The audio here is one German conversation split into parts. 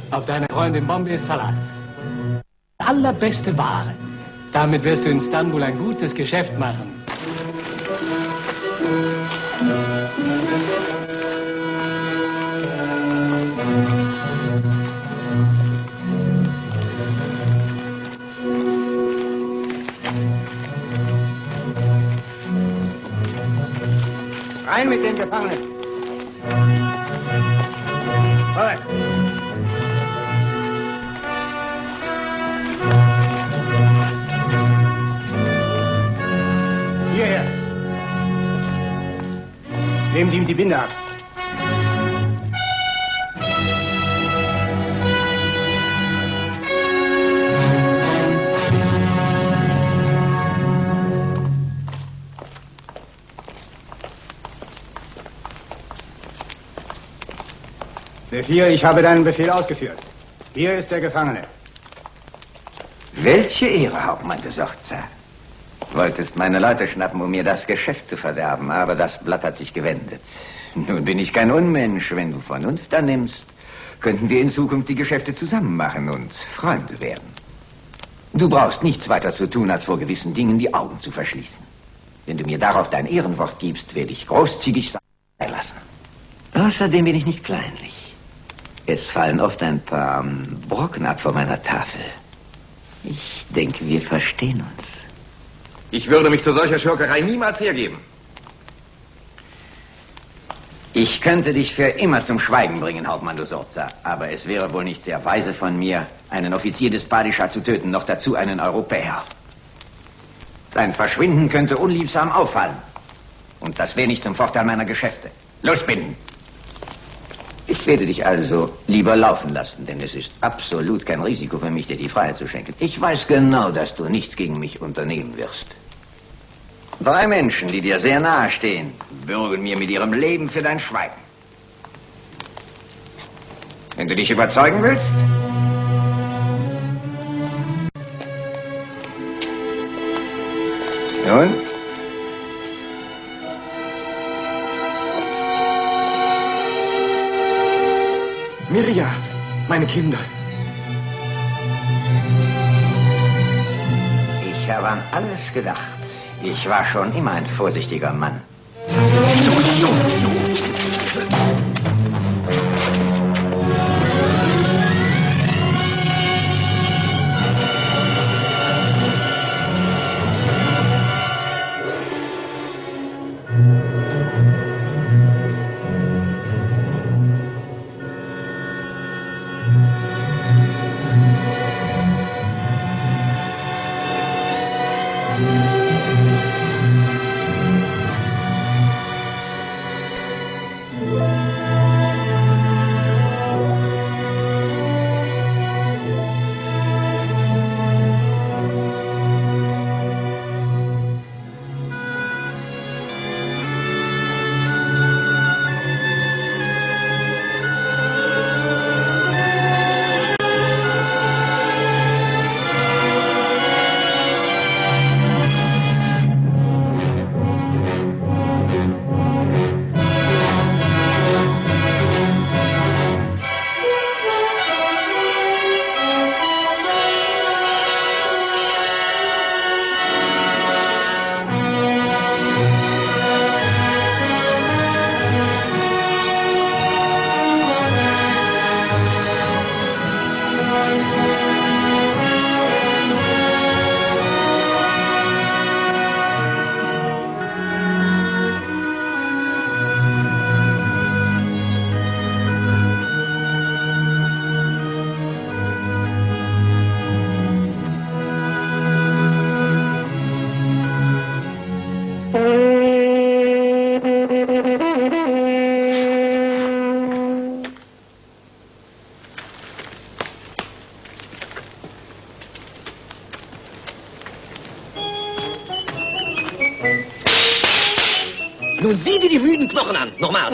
Auf deine Freundin Bombay's Verlass. Allerbeste Ware. Damit wirst du in Istanbul ein gutes Geschäft machen. Rein mit den Gefangenen. Vorwärts. Hierher. Nehmt ihm die Binde ab. Sephir, ich habe deinen Befehl ausgeführt. Hier ist der Gefangene. Welche Ehre, Hauptmann de Sorza. Wolltest meine Leute schnappen, um mir das Geschäft zu verderben, aber das Blatt hat sich gewendet. Nun bin ich kein Unmensch. Wenn du Vernunft annimmst, könnten wir in Zukunft die Geschäfte zusammen machen und Freunde werden. Du brauchst nichts weiter zu tun, als vor gewissen Dingen die Augen zu verschließen. Wenn du mir darauf dein Ehrenwort gibst, werde ich großzügig sein lassen. Außerdem bin ich nicht kleinlich. Es fallen oft ein paar Brocken ab von meiner Tafel. Ich denke, wir verstehen uns. Ich würde mich zu solcher Schurkerei niemals hergeben. Ich könnte dich für immer zum Schweigen bringen, Hauptmann de Sorza. Aber es wäre wohl nicht sehr weise von mir, einen Offizier des Padishah zu töten, noch dazu einen Europäer. Dein Verschwinden könnte unliebsam auffallen. Und das wäre nicht zum Vorteil meiner Geschäfte. Los, binden! Ich werde dich also lieber laufen lassen, denn es ist absolut kein Risiko für mich, dir die Freiheit zu schenken. Ich weiß genau, dass du nichts gegen mich unternehmen wirst. 3 Menschen, die dir sehr nahe stehen, bürgen mir mit ihrem Leben für dein Schweigen. Wenn du dich überzeugen willst... Nun? Mirja, meine Kinder. Ich habe an alles gedacht. Ich war schon immer ein vorsichtiger Mann. Nun sieh dir die müden Knochen an. Nochmal.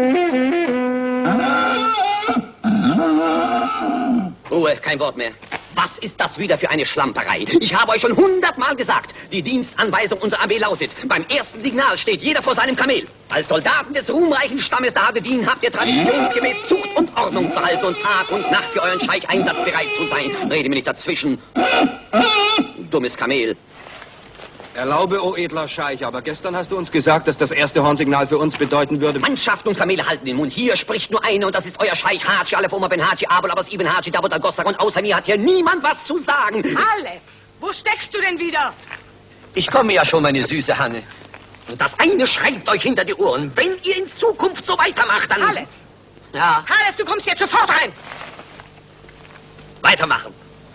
Ruhe, kein Wort mehr. Was ist das wieder für eine Schlamperei? Ich habe euch schon 100-mal gesagt, die Dienstanweisung unserer Armee lautet, beim ersten Signal steht jeder vor seinem Kamel. Als Soldaten des ruhmreichen Stammes der Hadedin habt ihr traditionsgemäß Zucht und Ordnung zu halten und Tag und Nacht für euren Scheich einsatzbereit zu sein. Rede mir nicht dazwischen. Dummes Kamel. Erlaube, o edler Scheich, aber gestern hast du uns gesagt, dass das erste Hornsignal für uns bedeuten würde... Mannschaft und Kamele halten den Mund. Hier spricht nur eine und das ist euer Scheich Haji, Aleph Omar ben Haji, Abul Abbas ibn Haji, Davut al-Gossar und außer mir hat hier niemand was zu sagen. Aleph, wo steckst du denn wieder? Ich komme ja schon, meine süße Hanne. Und das eine schreibt euch hinter die Ohren. Wenn ihr in Zukunft so weitermacht, dann... Aleph! Ja, Aleph, du kommst jetzt sofort rein! weitermachen.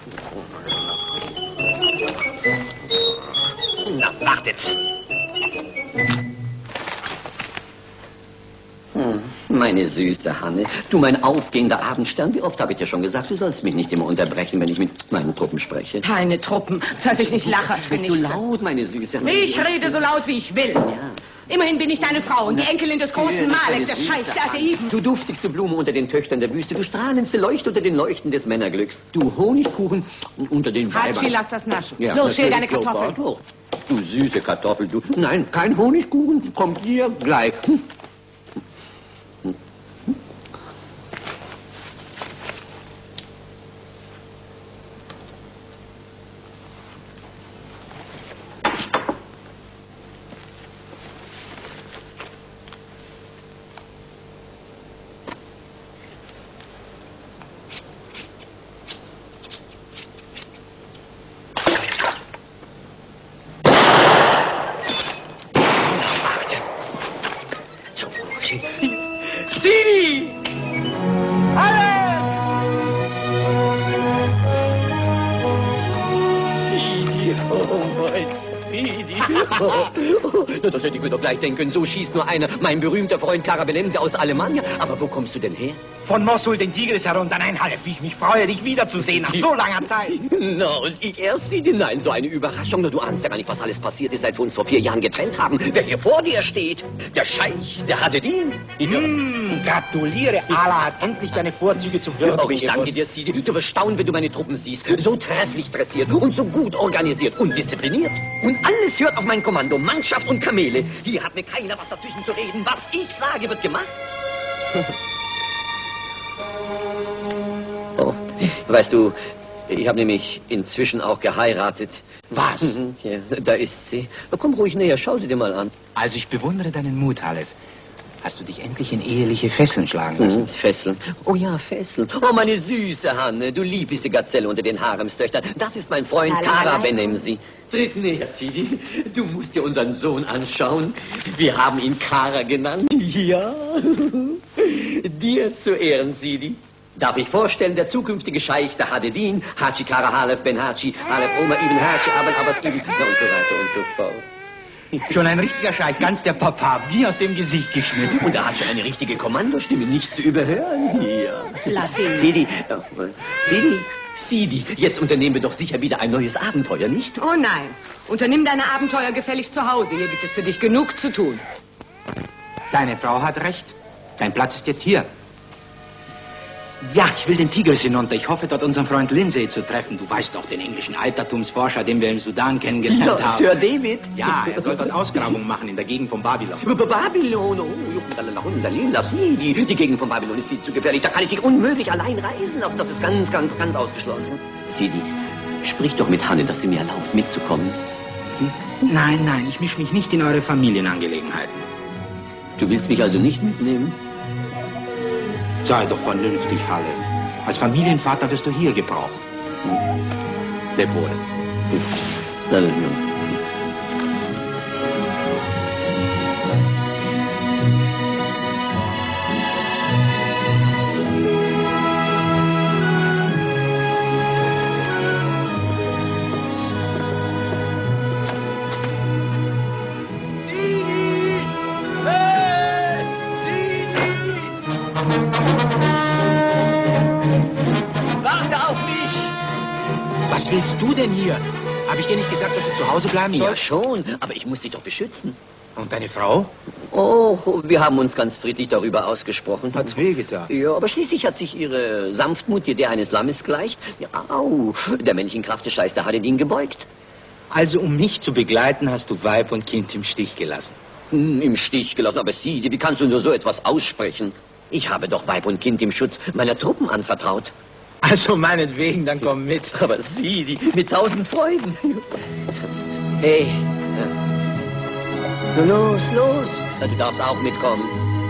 Na, wartet. Meine süße Hanne, du mein aufgehender Abendstern, wie oft habe ich dir schon gesagt, du sollst mich nicht immer unterbrechen, wenn ich mit meinen Truppen spreche. Keine Truppen, dass ich nicht lache. Bist du laut, meine süße Hanne? Ich rede so laut, wie ich will. Ja. Immerhin bin ich deine Frau und die Enkelin des großen Malek, des Süße Scheichs der Hanne. Atheiden. Du duftigste Blume unter den Töchtern der Wüste, du strahlendste Leuchte unter den Leuchten des Männerglücks, du Honigkuchen unter den Weibern. Hatschi, lass das naschen. Ja, Los, schäl deine natürlich, Kartoffeln. Lobart. Du süße Kartoffel, du. Nein, kein Honigkuchen. Kommt hier gleich. Sidi! Sidi, oh mein Sidi. Na, das hätte ich mir doch gleich denken können. So schießt nur einer. Mein berühmter Freund Karabelemse aus Alemannia. Aber wo kommst du denn her? Von Mosul den Tigris herunter. Nein, Halef, wie ich mich freue, dich wiederzusehen nach so langer Zeit. Na, und ich erst Sidi? Nein, so eine Überraschung. Na, du ahnst ja gar nicht, was alles passiert ist, seit wir uns vor 4 Jahren getrennt haben. Wer hier vor dir steht, der Scheich, der Hadedin. Gratuliere, Allah hat endlich deine Vorzüge zu würdigen. Oh, ich danke dir, Sidi. Du wirst staunen, wenn du meine Truppen siehst. So trefflich dressiert und so gut organisiert und diszipliniert. Und alles hört auf mein Kommando. Mannschaft und Kamele. Hier hat mir keiner was dazwischen zu reden. Was ich sage, wird gemacht. Oh, weißt du, ich habe nämlich inzwischen auch geheiratet. Was? Ja, da ist sie. Komm ruhig näher, schau sie dir mal an. Also ich bewundere deinen Mut, Halef. Hast du dich endlich in eheliche Fesseln schlagen lassen? Fesseln. Oh ja, Fesseln. Oh, meine süße Hanne, du liebste Gazelle unter den Haremstöchtern. Das ist mein Freund Kara Benemsi. Tritt näher, Sidi. Du musst dir unseren Sohn anschauen. Wir haben ihn Kara genannt. Ja. Dir zu Ehren, Sidi. Darf ich vorstellen, der zukünftige Scheich der Hadedin, Haji Kara Halef Ben Haji, Aleph Omar ibn Haji, Abul Abbas ibn... und so weiter und so fort. Schon ein richtiger Scheich, ganz der Papa, wie aus dem Gesicht geschnitten. Und er hat schon eine richtige Kommandostimme, nicht zu überhören. Hier. Lass ihn. Sidi, Sidi, jetzt unternehmen wir doch sicher wieder ein neues Abenteuer, nicht? Oh nein, unternimm deine Abenteuer gefälligst zu Hause. Hier gibt es für dich genug zu tun. Deine Frau hat recht. Dein Platz ist jetzt hier. Ja, ich will den Tigris hinunter. Ich hoffe, dort unseren Freund Lindsay zu treffen. Du weißt doch, den englischen Altertumsforscher, den wir im Sudan kennengelernt haben. Sir David. Ja, er soll dort Ausgrabungen machen in der Gegend von Babylon. Babylon, lass nie. Die Gegend von Babylon ist viel zu gefährlich. Da kann ich dich unmöglich allein reisen lassen. Das ist ganz, ganz, ganz ausgeschlossen. Sidi, sprich doch mit Hanne, dass sie mir erlaubt, mitzukommen. Nein, nein, ich mische mich nicht in eure Familienangelegenheiten. Du willst mich also nicht mitnehmen? Sei doch vernünftig, Halle. Als Familienvater wirst du hier gebraucht. Leb wohl. Was willst du denn hier? Habe ich dir nicht gesagt, dass du zu Hause bleiben Ja, sollst? schon, aber ich muss dich doch beschützen. Und deine Frau? Oh, wir haben uns ganz friedlich darüber ausgesprochen. Hat's wehgetan? Ja, aber schließlich hat sich ihre Sanftmut, die der eines Lammes gleicht, ja, au, der männlichen Kraft des Scheißer hat in ihn gebeugt. Also, um mich zu begleiten, hast du Weib und Kind im Stich gelassen. Im Stich gelassen, aber Sie, wie kannst du nur so etwas aussprechen? Ich habe doch Weib und Kind im Schutz meiner Truppen anvertraut. Also, meinetwegen, dann komm mit. Aber Sie, die mit 1000 Freuden. Hey. Nun los, los. Du darfst auch mitkommen.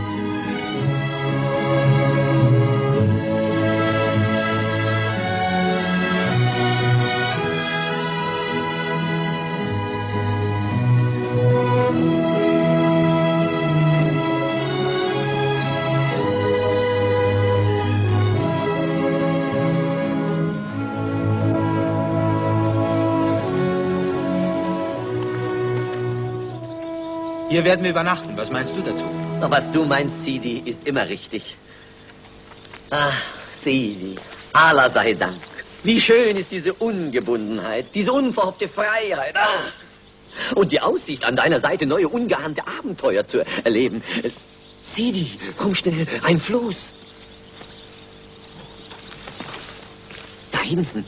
Hier werden wir übernachten. Was meinst du dazu? Was du meinst, Sidi, ist immer richtig. Ach, Sidi, Allah sei Dank. Wie schön ist diese Ungebundenheit, diese unverhoffte Freiheit. Ah. Und die Aussicht, an deiner Seite neue, ungeahnte Abenteuer zu erleben. Sidi, komm schnell, ein Floß. Da hinten.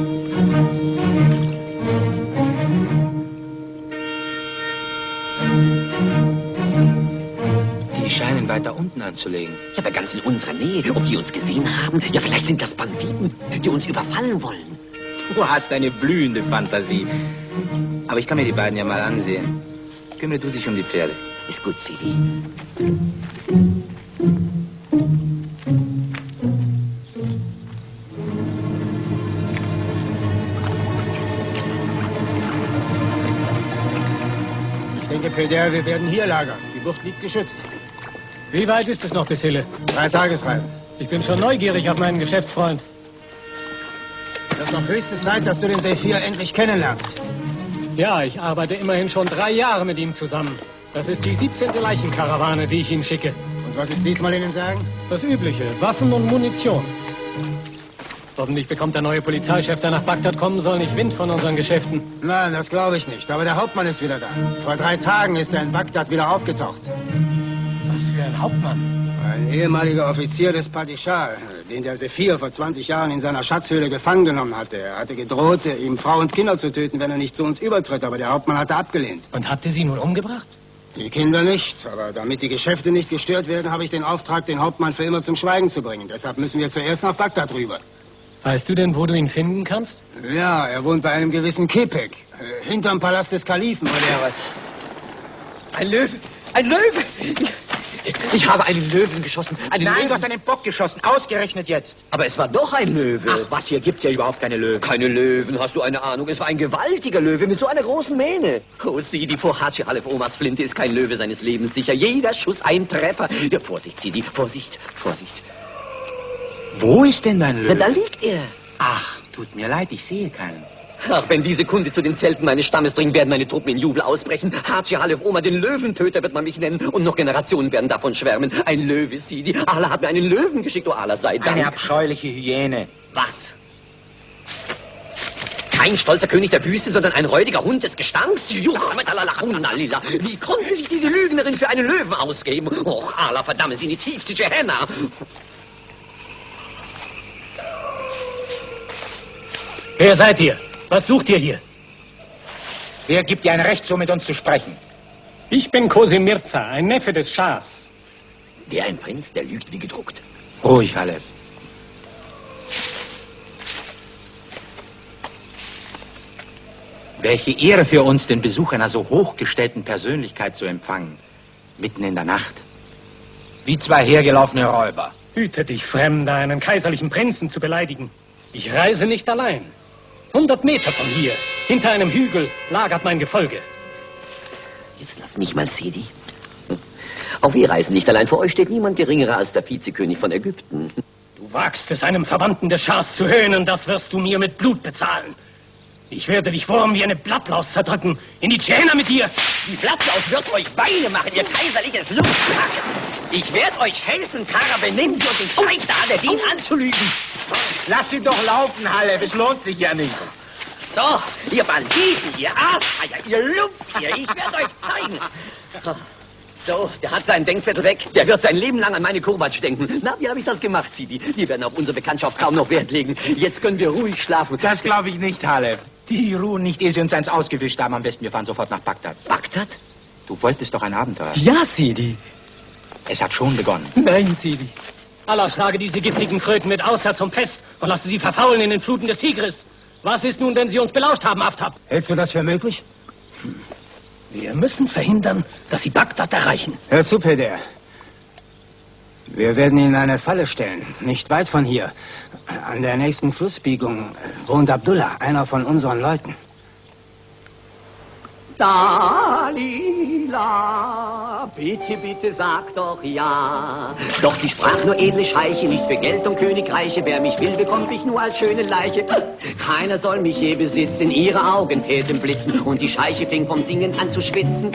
Die scheinen weiter unten anzulegen. Ja, aber ganz in unserer Nähe. Ob die uns gesehen haben? Ja, vielleicht sind das Banditen, die uns überfallen wollen. Du hast eine blühende Fantasie. Aber ich kann mir die beiden ja mal ansehen. Kümmere du dich um die Pferde. Ist gut, Sidi. Ich denke, Peder, wir werden hier lagern. Die Bucht liegt geschützt. Wie weit ist es noch bis Hille? 3 Tagesreisen. Ich bin schon neugierig auf meinen Geschäftsfreund. Es ist noch höchste Zeit, dass du den Sephir endlich kennenlernst. Ja, ich arbeite immerhin schon 3 Jahre mit ihm zusammen. Das ist die 17. Leichenkarawane, die ich ihm schicke. Und was ist diesmal in den Särgen? Das Übliche, Waffen und Munition. Hoffentlich bekommt der neue Polizeichef, der nach Bagdad kommen soll, nicht Wind von unseren Geschäften. Nein, das glaube ich nicht. Aber der Hauptmann ist wieder da. Vor 3 Tagen ist er in Bagdad wieder aufgetaucht. Was für ein Hauptmann? Ein ehemaliger Offizier des Padishah, den der Sephir vor 20 Jahren in seiner Schatzhöhle gefangen genommen hatte. Er hatte gedroht, ihm Frau und Kinder zu töten, wenn er nicht zu uns übertritt. Aber der Hauptmann hatte abgelehnt. Und habt ihr sie nun umgebracht? Die Kinder nicht. Aber damit die Geschäfte nicht gestört werden, habe ich den Auftrag, den Hauptmann für immer zum Schweigen zu bringen. Deshalb müssen wir zuerst nach Bagdad rüber. Weißt du denn, wo du ihn finden kannst? Ja, er wohnt bei einem gewissen Kepek. Hinterm Palast des Kalifen. Ein Löwe! Ein Löwe! Ich habe einen Löwen geschossen. Nein, du hast einen Bock geschossen. Ausgerechnet jetzt. Aber es war doch ein Löwe. Ach, was, hier gibt's ja überhaupt keine Löwen. Keine Löwen, hast du eine Ahnung? Es war ein gewaltiger Löwe mit so einer großen Mähne. Oh, Sidi, vor Haji Alef Omas Flinte ist kein Löwe seines Lebens sicher. Jeder Schuss ein Treffer. Ja, Vorsicht, Sidi, Vorsicht, Vorsicht. Wo ist denn dein Löwe? Na, da liegt er. Ach, tut mir leid, ich sehe keinen. Ach, wenn diese Kunde zu den Zelten meines Stammes dringen, werden meine Truppen in Jubel ausbrechen. Haji Alef Oma, den Löwentöter wird man mich nennen. Und noch Generationen werden davon schwärmen. Ein Löwe, Sidi. Allah hat mir einen Löwen geschickt. Oh, Allah sei Dank. Eine abscheuliche Hyäne. Was? Kein stolzer König der Wüste, sondern ein räudiger Hund des Gestanks? Wie konnte sich diese Lügnerin für einen Löwen ausgeben? Och, Allah verdamme sie in die tiefste Gehenna. Wer seid ihr? Was sucht ihr hier? Wer gibt dir ein Recht, so mit uns zu sprechen? Ich bin Kosim Mirza, ein Neffe des Schahs. Der ein Prinz, der lügt wie gedruckt. Ruhig, Halef. Welche Ehre für uns, den Besuch einer so hochgestellten Persönlichkeit zu empfangen. Mitten in der Nacht. Wie 2 hergelaufene Räuber. Hüte dich, Fremder, einen kaiserlichen Prinzen zu beleidigen. Ich reise nicht allein. 100 Meter von hier, hinter einem Hügel, lagert mein Gefolge. Jetzt lass mich mal, Sidi. Auch wir reisen nicht allein. Vor euch steht niemand geringerer als der Vizekönig von Ägypten. Du wagst es, einem Verwandten des Schahs zu höhnen, das wirst du mir mit Blut bezahlen. Ich werde dich Wurm wie eine Blattlaus zerdrücken. In die Tschäner mit dir! Die Blattlaus wird euch Beine machen, ihr kaiserliches Luftpack. Ich werde euch helfen, Kara Benemsi und den Scheich da der Dien anzulügen. Lass sie doch laufen, Halef. Es lohnt sich ja nicht. So, ihr Banditen, ihr Aaseier, ihr Lumptier, ich werde euch zeigen. So, der hat seinen Denkzettel weg. Der wird sein Leben lang an meine Kurbatsch denken. Na, wie habe ich das gemacht, Sidi? Wir werden auf unsere Bekanntschaft kaum noch Wert legen. Jetzt können wir ruhig schlafen. Das glaube ich nicht, Halef. Die ruhen nicht, ehe sie uns eins ausgewischt haben. Am besten, wir fahren sofort nach Bagdad. Bagdad? Du wolltest doch ein Abenteuer. Ja, Sidi. Es hat schon begonnen. Nein, Sidi. Allah schlage diese giftigen Kröten mit Außer zum Fest und lasse sie verfaulen in den Fluten des Tigris. Was ist nun, wenn sie uns belauscht haben, Aftab? Hältst du das für möglich? Wir müssen verhindern, dass sie Bagdad erreichen. Hör zu, Peder. Wir werden ihn in eine Falle stellen. Nicht weit von hier. An der nächsten Flussbiegung wohnt Abdullah, einer von unseren Leuten. Dalila, bitte, bitte sag doch ja. Doch sie sprach nur edle Scheiche, nicht für Geld und Königreiche. Wer mich will, bekommt mich nur als schöne Leiche. Keiner soll mich je besitzen, ihre Augen täten blitzen. Und die Scheiche fing vom Singen an zu schwitzen.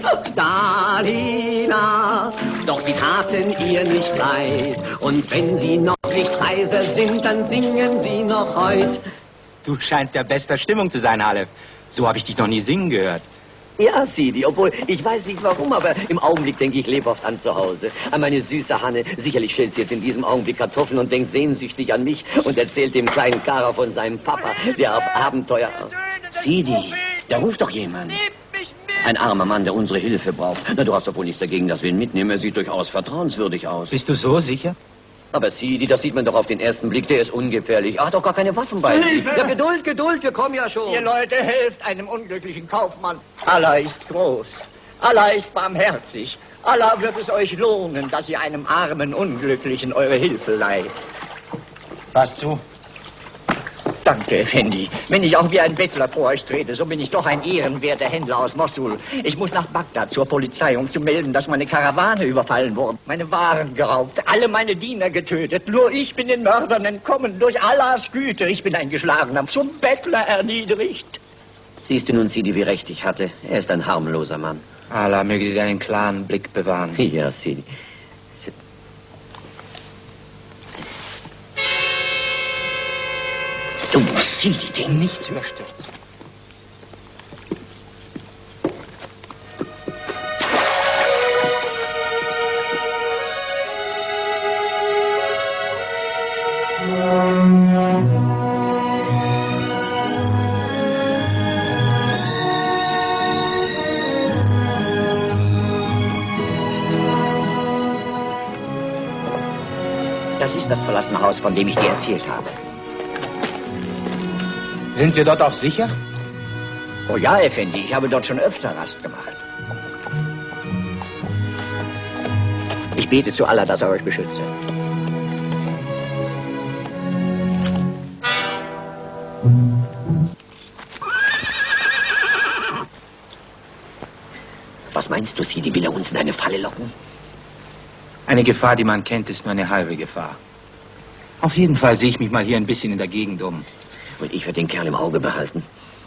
Dalila, doch sie taten ihr nicht leid. Und wenn sie noch nicht heiser sind, dann singen sie noch heut. Du scheinst ja bester Stimmung zu sein, Halef. So habe ich dich noch nie singen gehört. Ja, Sidi, obwohl, ich weiß nicht warum, aber im Augenblick denke ich lebhaft an zu Hause. An meine süße Hanne. Sicherlich schält sie jetzt in diesem Augenblick Kartoffeln und denkt sehnsüchtig an mich und erzählt dem kleinen Kara von seinem Papa, der auf Abenteuer... Sidi, da ruft doch jemand. Ein armer Mann, der unsere Hilfe braucht. Na, du hast doch wohl nichts dagegen, dass wir ihn mitnehmen. Er sieht durchaus vertrauenswürdig aus. Bist du so sicher? Aber Sidi, das sieht man doch auf den ersten Blick, der ist ungefährlich. Er hat doch gar keine Waffen bei sich. Ja, Geduld, Geduld, wir kommen ja schon. Ihr Leute, helft einem unglücklichen Kaufmann. Allah ist groß. Allah ist barmherzig. Allah wird es euch lohnen, dass ihr einem armen Unglücklichen eure Hilfe leiht. Passt zu. Danke, Effendi. Wenn ich auch wie ein Bettler vor euch trete, so bin ich doch ein ehrenwerter Händler aus Mossul. Ich muss nach Bagdad zur Polizei, um zu melden, dass meine Karawane überfallen wurde. Meine Waren geraubt, alle meine Diener getötet. Nur ich bin den Mördern entkommen, durch Allahs Güte. Ich bin ein Geschlagener, zum Bettler erniedrigt. Siehst du nun, Sidi, wie recht ich hatte? Er ist ein harmloser Mann. Allah möge dir deinen klaren Blick bewahren. Ja, Sidi. Du musst Sidi den nichts überstürzen. Das ist das verlassene Haus, von dem ich dir erzählt habe. Sind wir dort auch sicher? Oh ja, Effendi, ich habe dort schon öfter Rast gemacht. Ich bete zu Allah, dass er euch beschütze. Was meinst du, Sidi, will er uns in eine Falle locken? Eine Gefahr, die man kennt, ist nur eine halbe Gefahr. Auf jeden Fall sehe ich mich mal hier ein bisschen in der Gegend um. Und ich werde den Kerl im Auge behalten.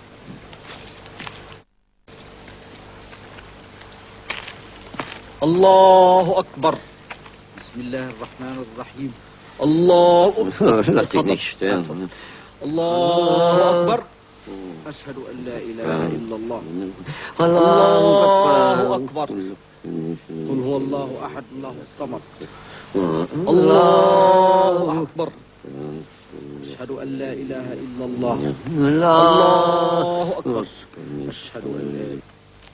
Allahu Akbar. Bismillahirrahmanirrahim. Allahu Akbar. Lass dich nicht stören. Allahu Akbar. Ashhadu an la ilaha illallah. Allahu Akbar. قل هو الله أحد الله الصمد الله أكبر أشهد أن لا إله إلا الله الله أكبر أشهد أن لا إله.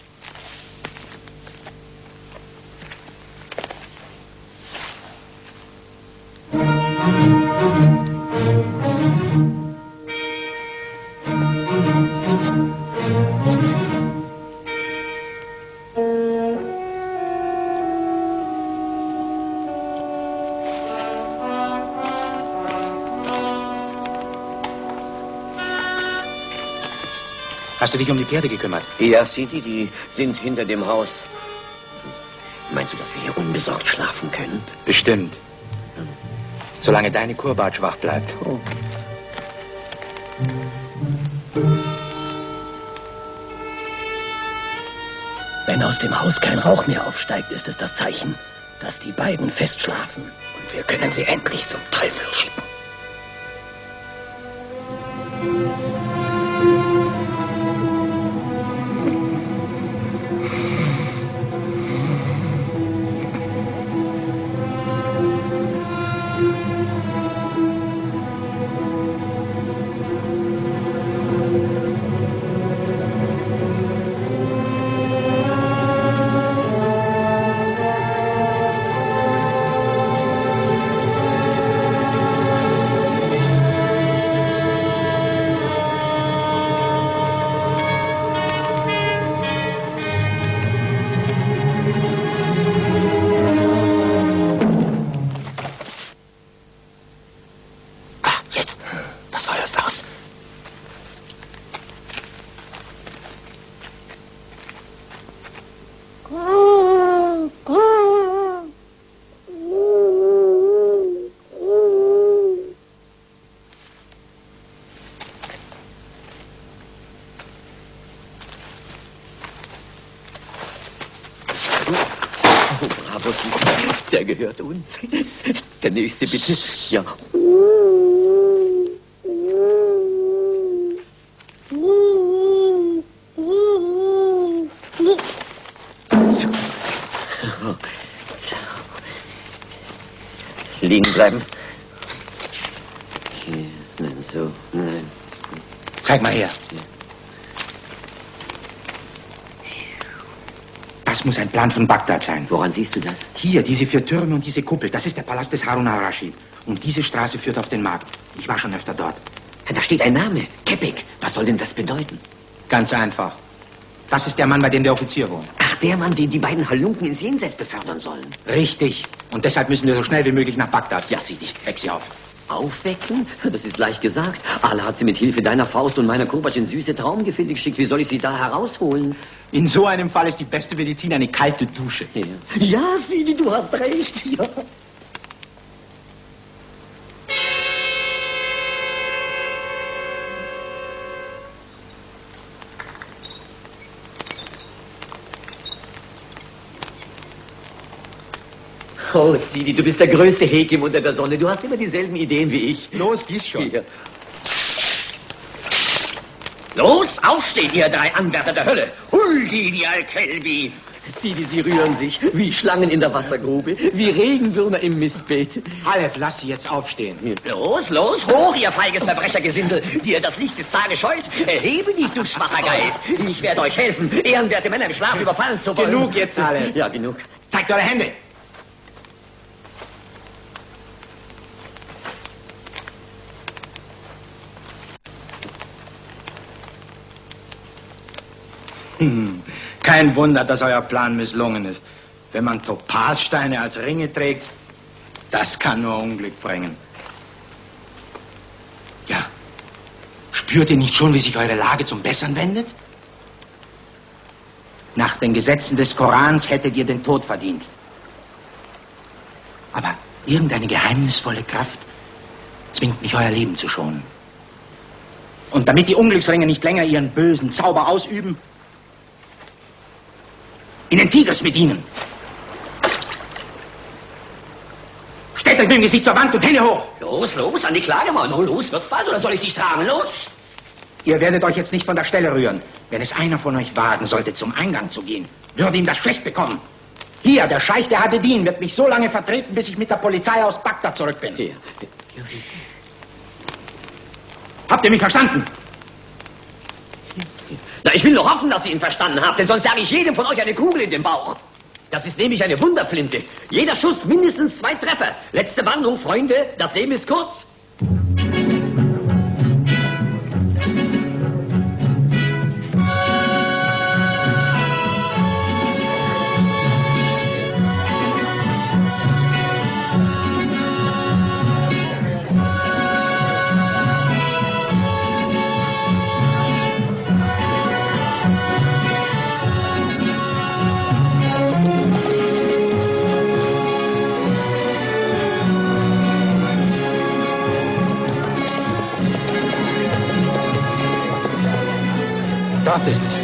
Hast du dich um die Pferde gekümmert? Ja, Sidi, die sind hinter dem Haus. Meinst du, dass wir hier unbesorgt schlafen können? Bestimmt. Solange deine Kurbatsch wach bleibt. Oh. Wenn aus dem Haus kein Rauch mehr aufsteigt, ist es das Zeichen, dass die beiden fest schlafen. Und wir können sie endlich zum Teufel schicken. hörst aus. Bravo, Sie. Der gehört uns. Der nächste bitte. Ja. Liegen bleiben. Hier, nein, so, nein. Zeig mal her. Das muss ein Plan von Bagdad sein. Woran siehst du das? Hier, diese 4 Türme und diese Kuppel, das ist der Palast des Harun al-Raschid. Und diese Straße führt auf den Markt. Ich war schon öfter dort. Da steht ein Name. Kepek. Was soll denn das bedeuten? Ganz einfach. Das ist der Mann, bei dem der Offizier wohnt. Ach, der Mann, den die beiden Halunken ins Jenseits befördern sollen. Richtig. Und deshalb müssen wir so schnell wie möglich nach Bagdad. Ja, sieh dich. Weck sie auf. Aufwecken? Das ist leicht gesagt. Allah hat sie mit Hilfe deiner Faust und meiner Kurbatsch in süße Traumgefilde geschickt. Wie soll ich sie da herausholen? In so einem Fall ist die beste Medizin eine kalte Dusche. Ja, Sidi, du hast recht. Ja. Oh, Sidi, du bist der größte Hekim unter der Sonne. Du hast immer dieselben Ideen wie ich. Los, gieß schon. Hier. Los, aufstehen, ihr 3 Anwärter der Hölle. Huldi, Al-Kelbi. Sidi, sie rühren sich wie Schlangen in der Wassergrube, wie Regenwürmer im Mistbeet. Halef, lass sie jetzt aufstehen. Los, los, hoch, ihr feiges Verbrechergesindel, die ihr das Licht des Tages scheut. Erhebe dich, du schwacher Geist. Ich werde euch helfen, ehrenwerte Männer im Schlaf überfallen zu wollen. Genug jetzt, Halef. Ja, genug. Zeigt eure Hände. Kein Wunder, dass euer Plan misslungen ist. Wenn man Topazsteine als Ringe trägt, das kann nur Unglück bringen. Ja, spürt ihr nicht schon, wie sich eure Lage zum Besseren wendet? Nach den Gesetzen des Korans hättet ihr den Tod verdient. Aber irgendeine geheimnisvolle Kraft zwingt mich, euer Leben zu schonen. Und damit die Unglücksringe nicht länger ihren bösen Zauber ausüben, in den Tigers mit ihnen. Stellt euch mit dem Gesicht zur Wand und Hände hoch. Los, los, an die Klagemauer. No, los, wird's bald oder soll ich dich tragen? Los! Ihr werdet euch jetzt nicht von der Stelle rühren. Wenn es einer von euch wagen sollte, zum Eingang zu gehen, würde ihm das schlecht bekommen. Hier, der Scheich der Hadedin wird mich so lange vertreten, bis ich mit der Polizei aus Bagdad zurück bin. Hier. Habt ihr mich verstanden? Na, ich will doch hoffen, dass ihr ihn verstanden habt, denn sonst jage ich jedem von euch eine Kugel in den Bauch. Das ist nämlich eine Wunderflinte. Jeder Schuss mindestens 2 Treffer. Letzte Warnung, Freunde, das Leben ist kurz. Dort ist es.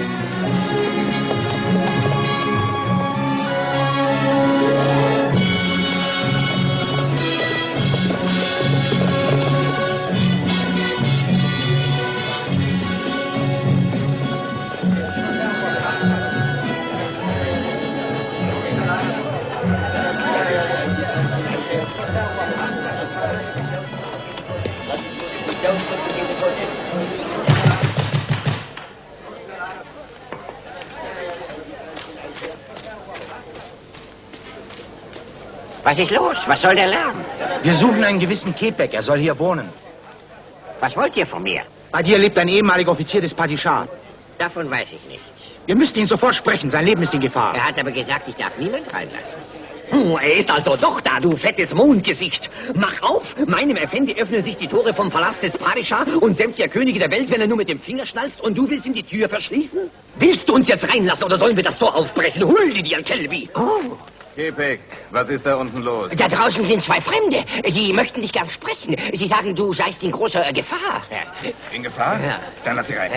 Was ist los? Was soll der Lärm? Wir suchen einen gewissen Kepek. Er soll hier wohnen. Was wollt ihr von mir? Bei dir lebt ein ehemaliger Offizier des Padishah. Davon weiß ich nichts. Ihr müsst ihn sofort sprechen. Sein Leben ist in Gefahr. Er hat aber gesagt, ich darf niemand reinlassen. Er ist also doch da, du fettes Mondgesicht. Mach auf, meinem Effendi öffnen sich die Tore vom Palast des Padishah und sämtlicher Könige der Welt, wenn er nur mit dem Finger schnalzt und du willst ihm die Tür verschließen? Willst du uns jetzt reinlassen oder sollen wir das Tor aufbrechen? Huldi dir, Kelbi! Oh. Kepek, was ist da unten los? Da draußen sind zwei Fremde. Sie möchten dich gern sprechen. Sie sagen, du seist in großer Gefahr. In Gefahr? Ja. Dann lass sie rein.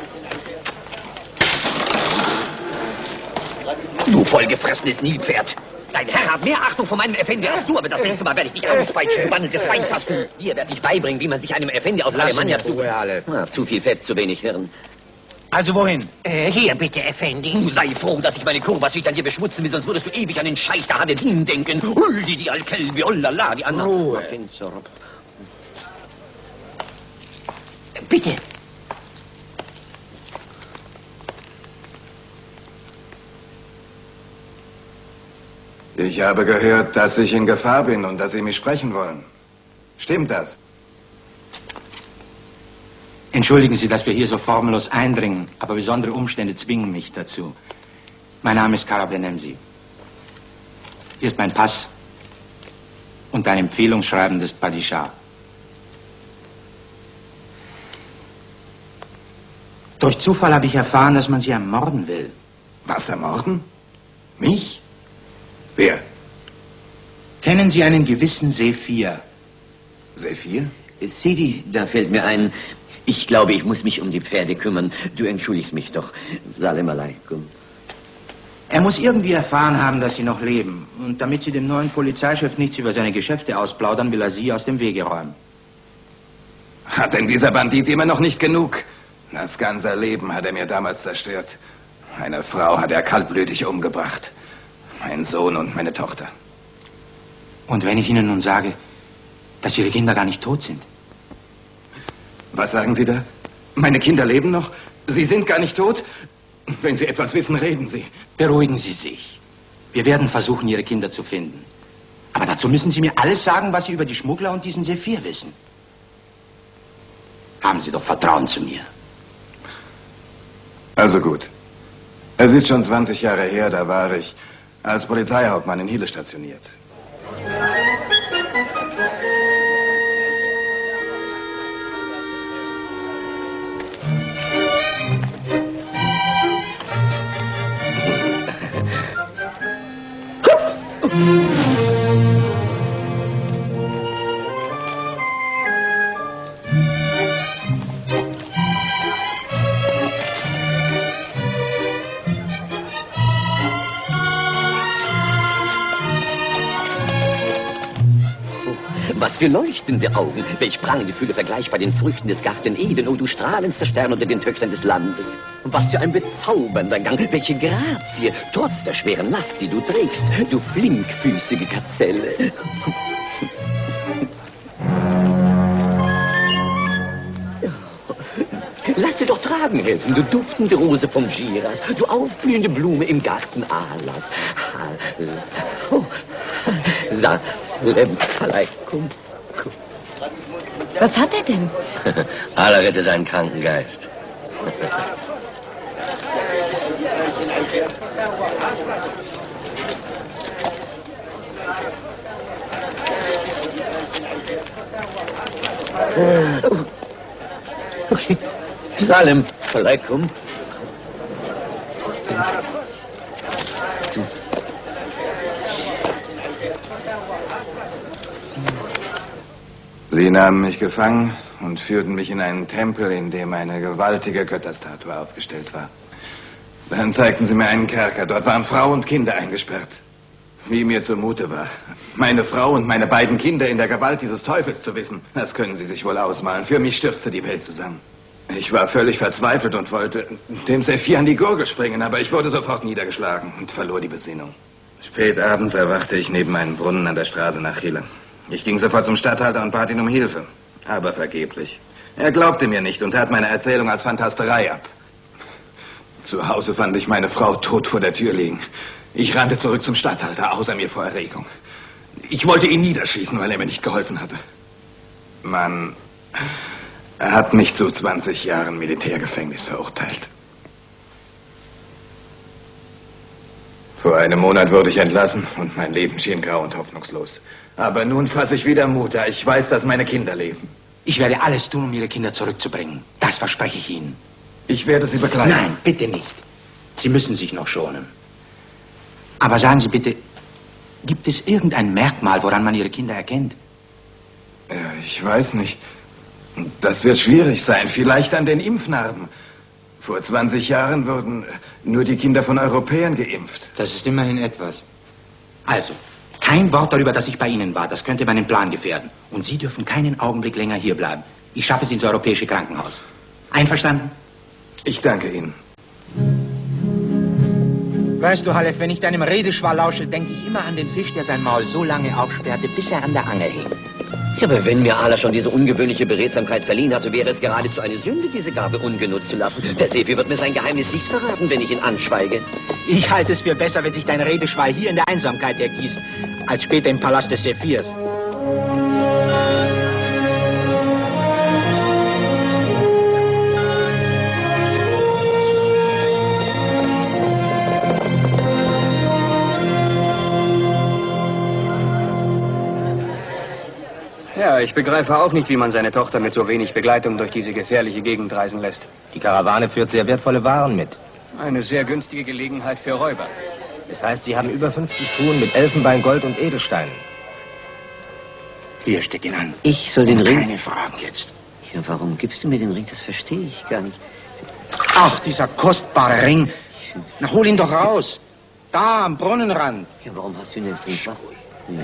Du vollgefressenes Nilpferd. Dein Herr hat mehr Achtung vor meinem Effendi als du, aber das nächste Mal werde ich dich auspeitschen, du wandelndes Weinfass, du. Dir werde ich beibringen, wie man sich einem Effendi aus Alemannia zu... zu viel Fett, zu wenig Hirn. Also wohin? Hier bitte, Effendi. Sei froh, dass ich meine Kurbatsch nicht an dir beschmutzen will, sonst würdest du ewig an den Scheich der Hadedin denken. Huldi, die Alkelbi, ollala, die anderen... Ruhe. Bitte. Ich habe gehört, dass ich in Gefahr bin und dass Sie mich sprechen wollen. Stimmt das? Entschuldigen Sie, dass wir hier so formlos eindringen, aber besondere Umstände zwingen mich dazu. Mein Name ist Kara Benemsi. Hier ist mein Pass und ein Empfehlungsschreiben des Padishah. Durch Zufall habe ich erfahren, dass man Sie ermorden will. Was, ermorden? Mich? Wer? Kennen Sie einen gewissen Sephir? Sephir? Sidi, da fällt mir ein, ich glaube, ich muss mich um die Pferde kümmern. Du entschuldigst mich doch. Salam alaikum. Er muss irgendwie erfahren haben, dass Sie noch leben. Und damit Sie dem neuen Polizeichef nichts über seine Geschäfte ausplaudern, will er Sie aus dem Wege räumen. Hat denn dieser Bandit immer noch nicht genug? Das ganze Leben hat er mir damals zerstört. Meine Frau hat er kaltblütig umgebracht. Mein Sohn und meine Tochter. Und wenn ich Ihnen nun sage, dass Ihre Kinder gar nicht tot sind? Was sagen Sie da? Meine Kinder leben noch? Sie sind gar nicht tot? Wenn Sie etwas wissen, reden Sie. Beruhigen Sie sich. Wir werden versuchen, Ihre Kinder zu finden. Aber dazu müssen Sie mir alles sagen, was Sie über die Schmuggler und diesen Sephir wissen. Haben Sie doch Vertrauen zu mir. Also gut. Es ist schon 20 Jahre her, da war ich als Polizeihauptmann in Hille stationiert. Was für leuchtende Augen, welch prangefühle vergleichbar den Früchten des Garten Eden, oh du strahlendster Stern unter den Töchtern des Landes. Was für ein bezaubernder Gang, welche Grazie, trotz der schweren Last, die du trägst, du flinkfüßige Gazelle. Lass dir doch tragen helfen, du duftende Rose vom Giras, du aufblühende Blume im Garten Alas. Salam alaikum. Was hat er denn? Allah rette seinen kranken Geist. Salam alaikum. Sie nahmen mich gefangen und führten mich in einen Tempel, in dem eine gewaltige Götterstatue aufgestellt war. Dann zeigten sie mir einen Kerker. Dort waren Frau und Kinder eingesperrt. Wie mir zumute war, meine Frau und meine beiden Kinder in der Gewalt dieses Teufels zu wissen, das können Sie sich wohl ausmalen. Für mich stürzte die Welt zusammen. Ich war völlig verzweifelt und wollte dem Sephir an die Gurgel springen, aber ich wurde sofort niedergeschlagen und verlor die Besinnung. Spät abends erwachte ich neben einem Brunnen an der Straße nach Hille. Ich ging sofort zum Statthalter und bat ihn um Hilfe, aber vergeblich. Er glaubte mir nicht und tat meine Erzählung als Fantasterei ab. Zu Hause fand ich meine Frau tot vor der Tür liegen. Ich rannte zurück zum Statthalter, außer mir vor Erregung. Ich wollte ihn niederschießen, weil er mir nicht geholfen hatte. Man hat mich zu 20 Jahren Militärgefängnis verurteilt. Vor einem Monat wurde ich entlassen und mein Leben schien grau und hoffnungslos. Aber nun fasse ich wieder Mut, da ich weiß, dass meine Kinder leben. Ich werde alles tun, um Ihre Kinder zurückzubringen. Das verspreche ich Ihnen. Ich werde Sie begleiten. Nein, bitte nicht. Sie müssen sich noch schonen. Aber sagen Sie bitte, gibt es irgendein Merkmal, woran man Ihre Kinder erkennt? Ich weiß nicht. Das wird schwierig sein. Vielleicht an den Impfnarben. Vor 20 Jahren wurden nur die Kinder von Europäern geimpft. Das ist immerhin etwas. Also, kein Wort darüber, dass ich bei Ihnen war. Das könnte meinen Plan gefährden. Und Sie dürfen keinen Augenblick länger hierbleiben. Ich schaffe Sie ins europäische Krankenhaus. Einverstanden? Ich danke Ihnen. Weißt du, Halef, wenn ich deinem Redeschwall lausche, denke ich immer an den Fisch, der sein Maul so lange aufsperrte, bis er an der Angel hing. Ja, aber wenn mir Allah schon diese ungewöhnliche Beredsamkeit verliehen hat, so wäre es geradezu eine Sünde, diese Gabe ungenutzt zu lassen. Der Sefi wird mir sein Geheimnis nicht verraten, wenn ich ihn anschweige. Ich halte es für besser, wenn sich dein Redeschwall hier in der Einsamkeit ergießt, als später im Palast des Sephirs. Ja, ich begreife auch nicht, wie man seine Tochter mit so wenig Begleitung durch diese gefährliche Gegend reisen lässt. Die Karawane führt sehr wertvolle Waren mit. Eine sehr günstige Gelegenheit für Räuber. Das heißt, Sie haben über 50 Truhen mit Elfenbein, Gold und Edelsteinen. Hier, steck ihn an. Ich soll den Ring... Keine Fragen jetzt. Ja, warum gibst du mir den Ring? Das verstehe ich gar nicht. Ach, dieser kostbare Ring. Na, hol ihn doch raus. Da, am Brunnenrand. Ja, warum hast du ihn jetzt nicht? Was? Ja.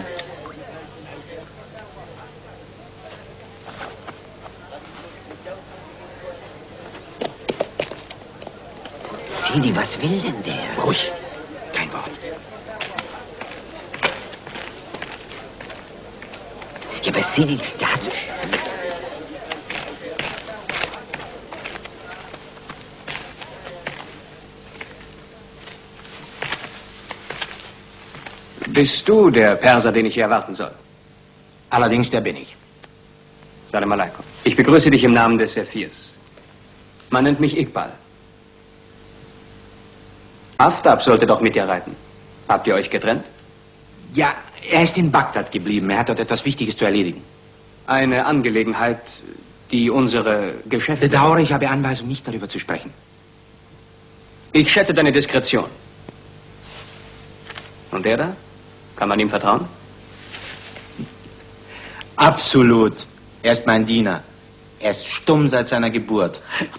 Sidi, was will denn der? Ruhig. Kein Wort. Ja, aber Sidi, der hat... Bist du der Perser, den ich hier erwarten soll? Allerdings, der bin ich. Salam alaikum. Ich begrüße dich im Namen des Sephirs. Man nennt mich Iqbal. Aftab sollte doch mit dir reiten. Habt ihr euch getrennt? Ja, er ist in Bagdad geblieben. Er hat dort etwas Wichtiges zu erledigen. Eine Angelegenheit, die unsere Geschäfte... Bedauere, ich habe Anweisung, nicht darüber zu sprechen. Ich schätze deine Diskretion. Und der da? Kann man ihm vertrauen? Absolut. Er ist mein Diener. Er ist stumm seit seiner Geburt.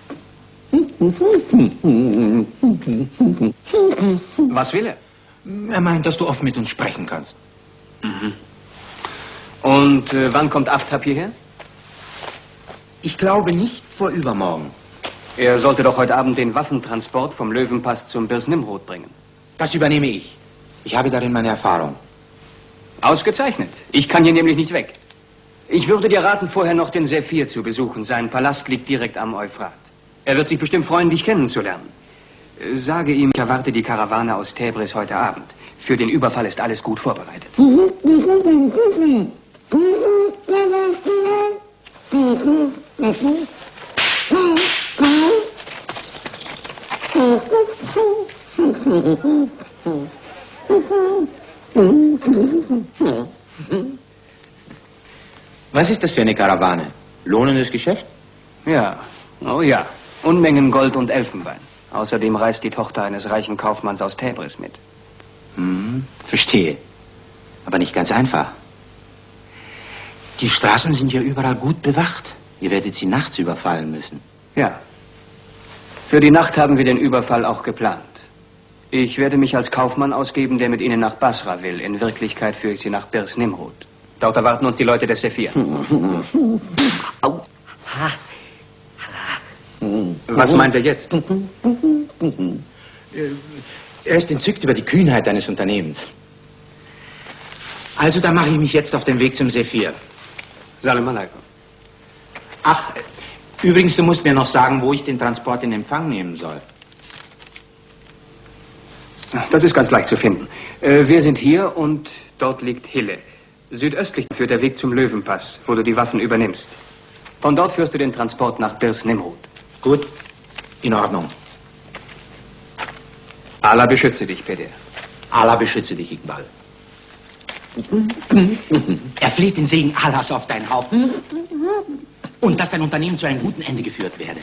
Was will er? Er meint, dass du oft mit uns sprechen kannst. Mhm. Und wann kommt Aftab hierher? Ich glaube nicht vor übermorgen. Er sollte doch heute Abend den Waffentransport vom Löwenpass zum Birs Nimrod bringen. Das übernehme ich. Ich habe darin meine Erfahrung. Ausgezeichnet. Ich kann hier nämlich nicht weg. Ich würde dir raten, vorher noch den Sephir zu besuchen. Sein Palast liegt direkt am Euphrat. Er wird sich bestimmt freuen, dich kennenzulernen. Sage ihm, ich erwarte die Karawane aus Tebris heute Abend. Für den Überfall ist alles gut vorbereitet. Was ist das für eine Karawane? Lohnendes Geschäft? Ja, oh ja. Unmengen Gold und Elfenbein. Außerdem reist die Tochter eines reichen Kaufmanns aus Tebris mit. Verstehe. Aber nicht ganz einfach. Die Straßen sind ja überall gut bewacht. Ihr werdet sie nachts überfallen müssen. Ja. Für die Nacht haben wir den Überfall auch geplant. Ich werde mich als Kaufmann ausgeben, der mit Ihnen nach Basra will. In Wirklichkeit führe ich Sie nach Birs Nimrod. Dort erwarten uns die Leute des Sephir. Au. Was meint er jetzt? Er ist entzückt über die Kühnheit deines Unternehmens. Also, da mache ich mich jetzt auf den Weg zum Sephir. Salam alaikum. Ach, übrigens, du musst mir noch sagen, wo ich den Transport in Empfang nehmen soll. Das ist ganz leicht zu finden. Wir sind hier und dort liegt Hille. Südöstlich führt der Weg zum Löwenpass, wo du die Waffen übernimmst. Von dort führst du den Transport nach Birs Nimrod. Gut, in Ordnung. Allah beschütze dich, Peder. Allah beschütze dich, Iqbal. Er fleht den Segen Allahs auf dein Haupt. Und dass dein Unternehmen zu einem guten Ende geführt werde.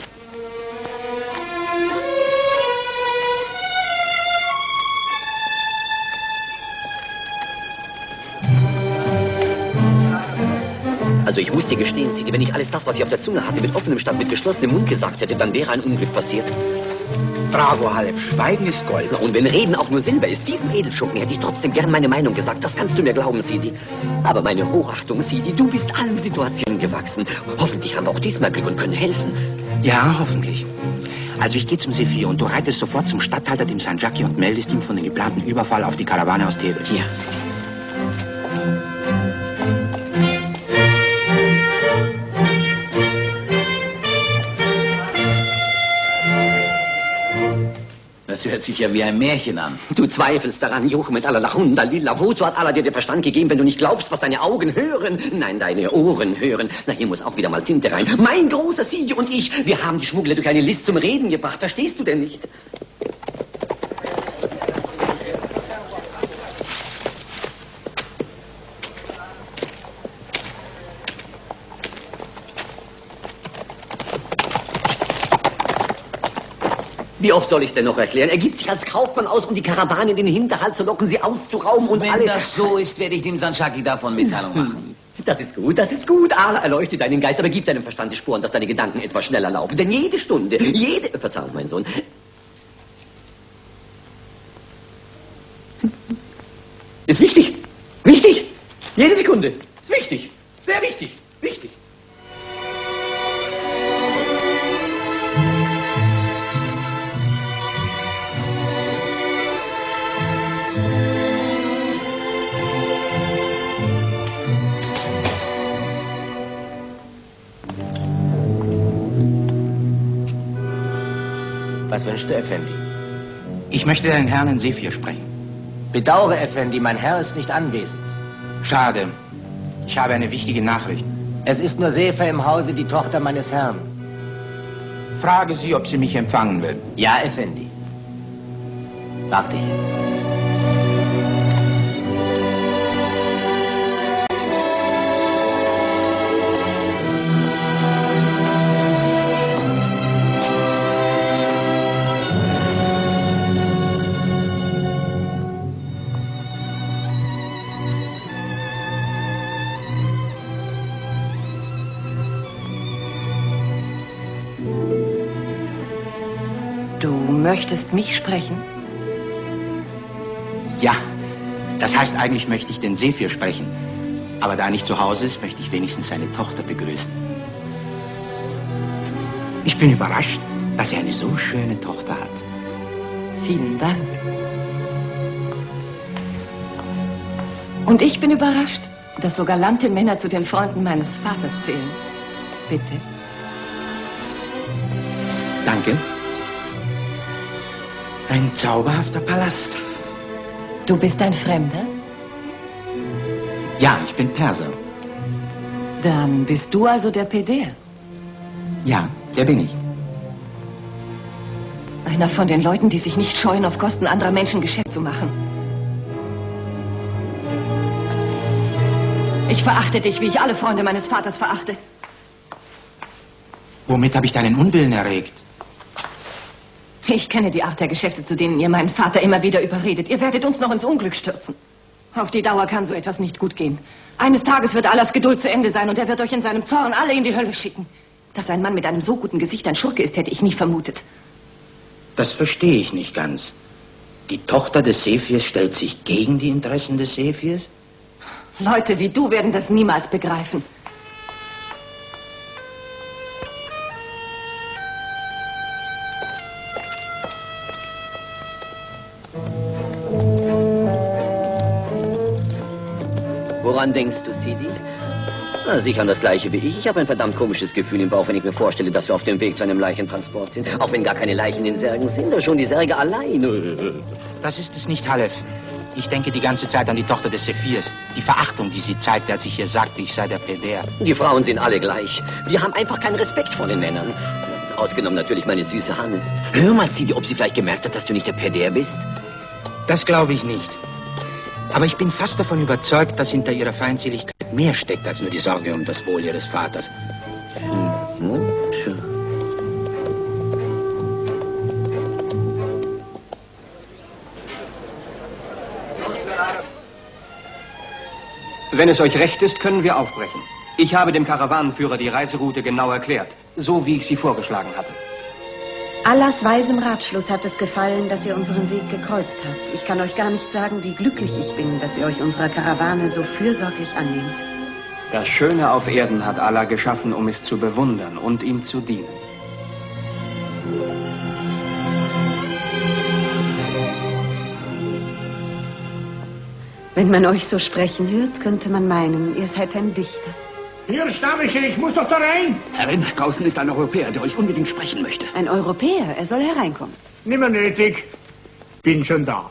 Also ich muss dir gestehen, Sidi, wenn ich alles das, was ich auf der Zunge hatte, mit offenem statt mit geschlossenem Mund gesagt hätte, dann wäre ein Unglück passiert. Bravo, Halep. Schweigen ist Gold. Und wenn Reden auch nur Silber ist, diesem Edelschuppen hätte ich trotzdem gern meine Meinung gesagt. Das kannst du mir glauben, Sidi. Aber meine Hochachtung, Sidi, du bist allen Situationen gewachsen. Hoffentlich haben wir auch diesmal Glück und können helfen. Ja, hoffentlich. Also ich gehe zum Sephir und du reitest sofort zum Statthalter, dem Sanjaki, und meldest ihm von dem geplanten Überfall auf die Karawane aus Thebes. Ja. Das hört sich ja wie ein Märchen an. Du zweifelst daran, Juchmet Allalahundalillah. Wozu hat Allah dir den Verstand gegeben, wenn du nicht glaubst, was deine Augen hören? Nein, deine Ohren hören. Na, hier muss auch wieder mal Tinte rein. Mein großer Sidi und ich, wir haben die Schmuggler durch eine List zum Reden gebracht. Verstehst du denn nicht? Wie oft soll ich es denn noch erklären? Er gibt sich als Kaufmann aus, um die Karawane in den Hinterhalt zu locken, sie auszurauben und Wenn das so ist, werde ich dem Sanjaki davon Mitteilung machen. Das ist gut, das ist gut. Allah erleuchtet deinen Geist, aber gib deinem Verstand die Sporen, dass deine Gedanken etwas schneller laufen. Denn jede Stunde, Verzeihung, mein Sohn. Ist wichtig. Wichtig. Jede Sekunde. Ist wichtig. Sehr wichtig. Wichtig. Was wünschst du, Effendi? Ich möchte deinen Herrn in Sephir sprechen. Bedauere, Effendi, mein Herr ist nicht anwesend. Schade. Ich habe eine wichtige Nachricht. Es ist nur Sefer im Hause, die Tochter meines Herrn. Frage sie, ob sie mich empfangen will. Ja, Effendi. Warte hier. Du möchtest mich sprechen? Ja, das heißt, eigentlich möchte ich den Sephir sprechen. Aber da er nicht zu Hause ist, möchte ich wenigstens seine Tochter begrüßen. Ich bin überrascht, dass er eine so schöne Tochter hat. Vielen Dank. Und ich bin überrascht, dass so galante Männer zu den Freunden meines Vaters zählen. Bitte. Danke. Ein zauberhafter Palast. Du bist ein Fremder? Ja, ich bin Perser. Dann bist du also der Peder. Ja, der bin ich. Einer von den Leuten, die sich nicht scheuen, auf Kosten anderer Menschen Geschäft zu machen. Ich verachte dich, wie ich alle Freunde meines Vaters verachte. Womit habe ich deinen Unwillen erregt? Ich kenne die Art der Geschäfte, zu denen ihr meinen Vater immer wieder überredet. Ihr werdet uns noch ins Unglück stürzen. Auf die Dauer kann so etwas nicht gut gehen. Eines Tages wird Allahs Geduld zu Ende sein und er wird euch in seinem Zorn alle in die Hölle schicken. Dass ein Mann mit einem so guten Gesicht ein Schurke ist, hätte ich nie vermutet. Das verstehe ich nicht ganz. Die Tochter des Sephirs stellt sich gegen die Interessen des Sephirs? Leute wie du werden das niemals begreifen. Woran denkst du, Sidi? Na, sicher an das Gleiche wie ich. Ich habe ein verdammt komisches Gefühl im Bauch, wenn ich mir vorstelle, dass wir auf dem Weg zu einem Leichentransport sind. Auch wenn gar keine Leichen in den Särgen sind, doch schon die Särge allein. Das ist es nicht, Halef. Ich denke die ganze Zeit an die Tochter des Sephirs. Die Verachtung, die sie zeigt, als ich ihr sagte, ich sei der Peder. Die Frauen sind alle gleich. Die haben einfach keinen Respekt vor den Männern. Ausgenommen natürlich meine süße Hanne. Hör mal, Sidi, ob sie vielleicht gemerkt hat, dass du nicht der Peder bist. Das glaube ich nicht. Aber ich bin fast davon überzeugt, dass hinter ihrer Feindseligkeit mehr steckt als nur die Sorge um das Wohl ihres Vaters. Wenn es euch recht ist, können wir aufbrechen. Ich habe dem Karawanenführer die Reiseroute genau erklärt, so wie ich sie vorgeschlagen hatte. Allahs weisem Ratschluss hat es gefallen, dass ihr unseren Weg gekreuzt habt. Ich kann euch gar nicht sagen, wie glücklich ich bin, dass ihr euch unserer Karawane so fürsorglich annehmt. Das Schöne auf Erden hat Allah geschaffen, um es zu bewundern und ihm zu dienen. Wenn man euch so sprechen hört, könnte man meinen, ihr seid ein Dichter. Hier, Stammesche, ich muss doch da rein. Herrin, draußen ist ein Europäer, der euch unbedingt sprechen möchte. Ein Europäer? Er soll hereinkommen. Nimmer nötig. Bin schon da.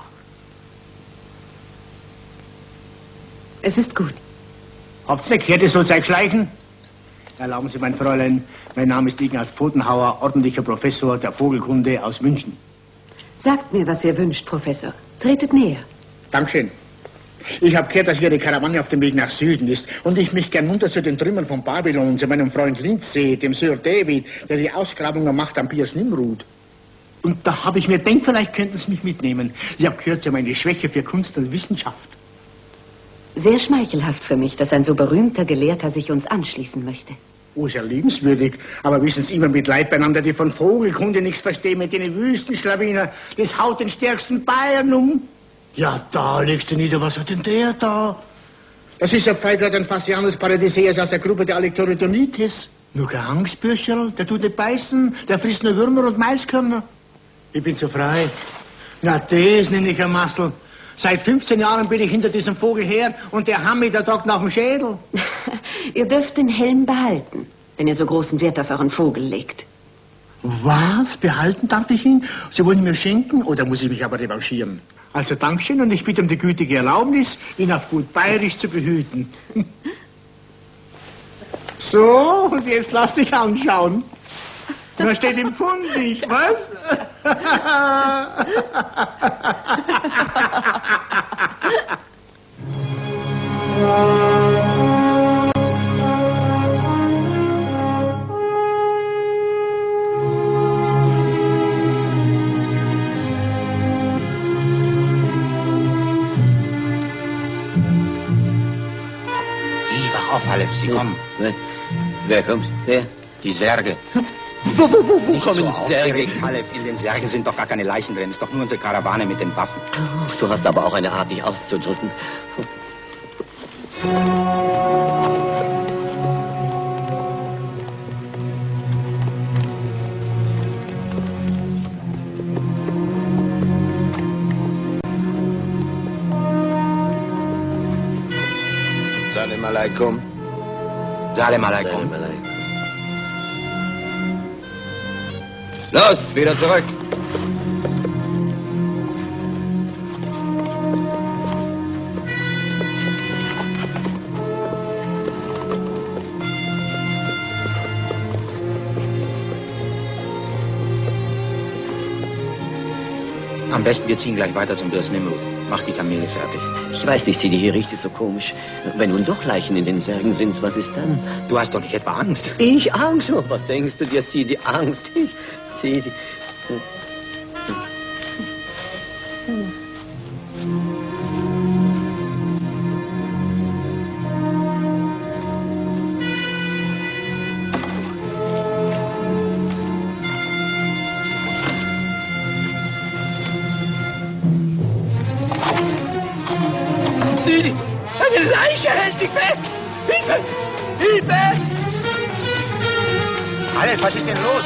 Es ist gut. Habt's nicht gehört, es soll euch schleichen? Erlauben Sie, mein Fräulein, mein Name ist Ignaz Pfotenhauer, ordentlicher Professor der Vogelkunde aus München. Sagt mir, was ihr wünscht, Professor. Tretet näher. Dankeschön. Ich habe gehört, dass Ihre Karawane auf dem Weg nach Süden ist und ich mich gern munter zu den Trümmern von Babylon, zu meinem Freund Lindsay, dem Sir David, der die Ausgrabungen macht am Piers Nimrud. Und da habe ich mir gedacht, vielleicht könnten Sie mich mitnehmen. Ich habe gehört, Sie haben eine Schwäche für Kunst und Wissenschaft. Sehr schmeichelhaft für mich, dass ein so berühmter Gelehrter sich uns anschließen möchte. Oh, sehr liebenswürdig. Aber wissen Sie, immer mit Leid beieinander, die von Vogelkunde nichts verstehen, mit den Wüstenschlawiner. Das haut den stärksten Bayern um. Ja, da legst du nieder, was hat denn der da? Das ist ein Pfeifler, ein Phasianus Paradiseus aus der Gruppe der Alectoridonitis. Nur kein Angstbürscherl, der tut nicht beißen, der frisst nur Würmer und Maiskörner. Ich bin so frei. Na, das nenne ich ein Massel. Seit 15 Jahren bin ich hinter diesem Vogel her und der Hammi, der tagt nach dem Schädel. Ihr dürft den Helm behalten, wenn ihr so großen Wert auf euren Vogel legt. Was? Behalten darf ich ihn? Sie wollen ihn mir schenken oder muss ich mich aber revanchieren? Also Dankeschön und ich bitte um die gütige Erlaubnis, ihn auf gut bayerisch zu behüten. So, und jetzt lass dich anschauen. Da steht im Pfund nicht, was? Auf, Halef, Sie kommen. Wer kommt? Wer? Die Särge. Wo Nicht kommen so die Särge? aufgeregt, Halef. In den Särgen sind doch gar keine Leichen drin. Es ist doch nur unsere Karawane mit den Waffen. Oh, du hast aber auch eine Art, dich auszudrücken. Salam alaikum. Salam alaikum. Los, wieder zurück. Am besten, wir ziehen gleich weiter zum Piers Nimrud. Mach die Kamele fertig. Ich weiß nicht, Sidi, hier riecht es so komisch. Wenn nun doch Leichen in den Särgen sind, was ist dann? Du hast doch nicht etwa Angst? Ich Angst? Oh, was denkst du dir, Sidi? Angst? Sidi. Sidi, eine Leiche hält dich fest! Hilfe! Hilfe! Halef, was ist denn los?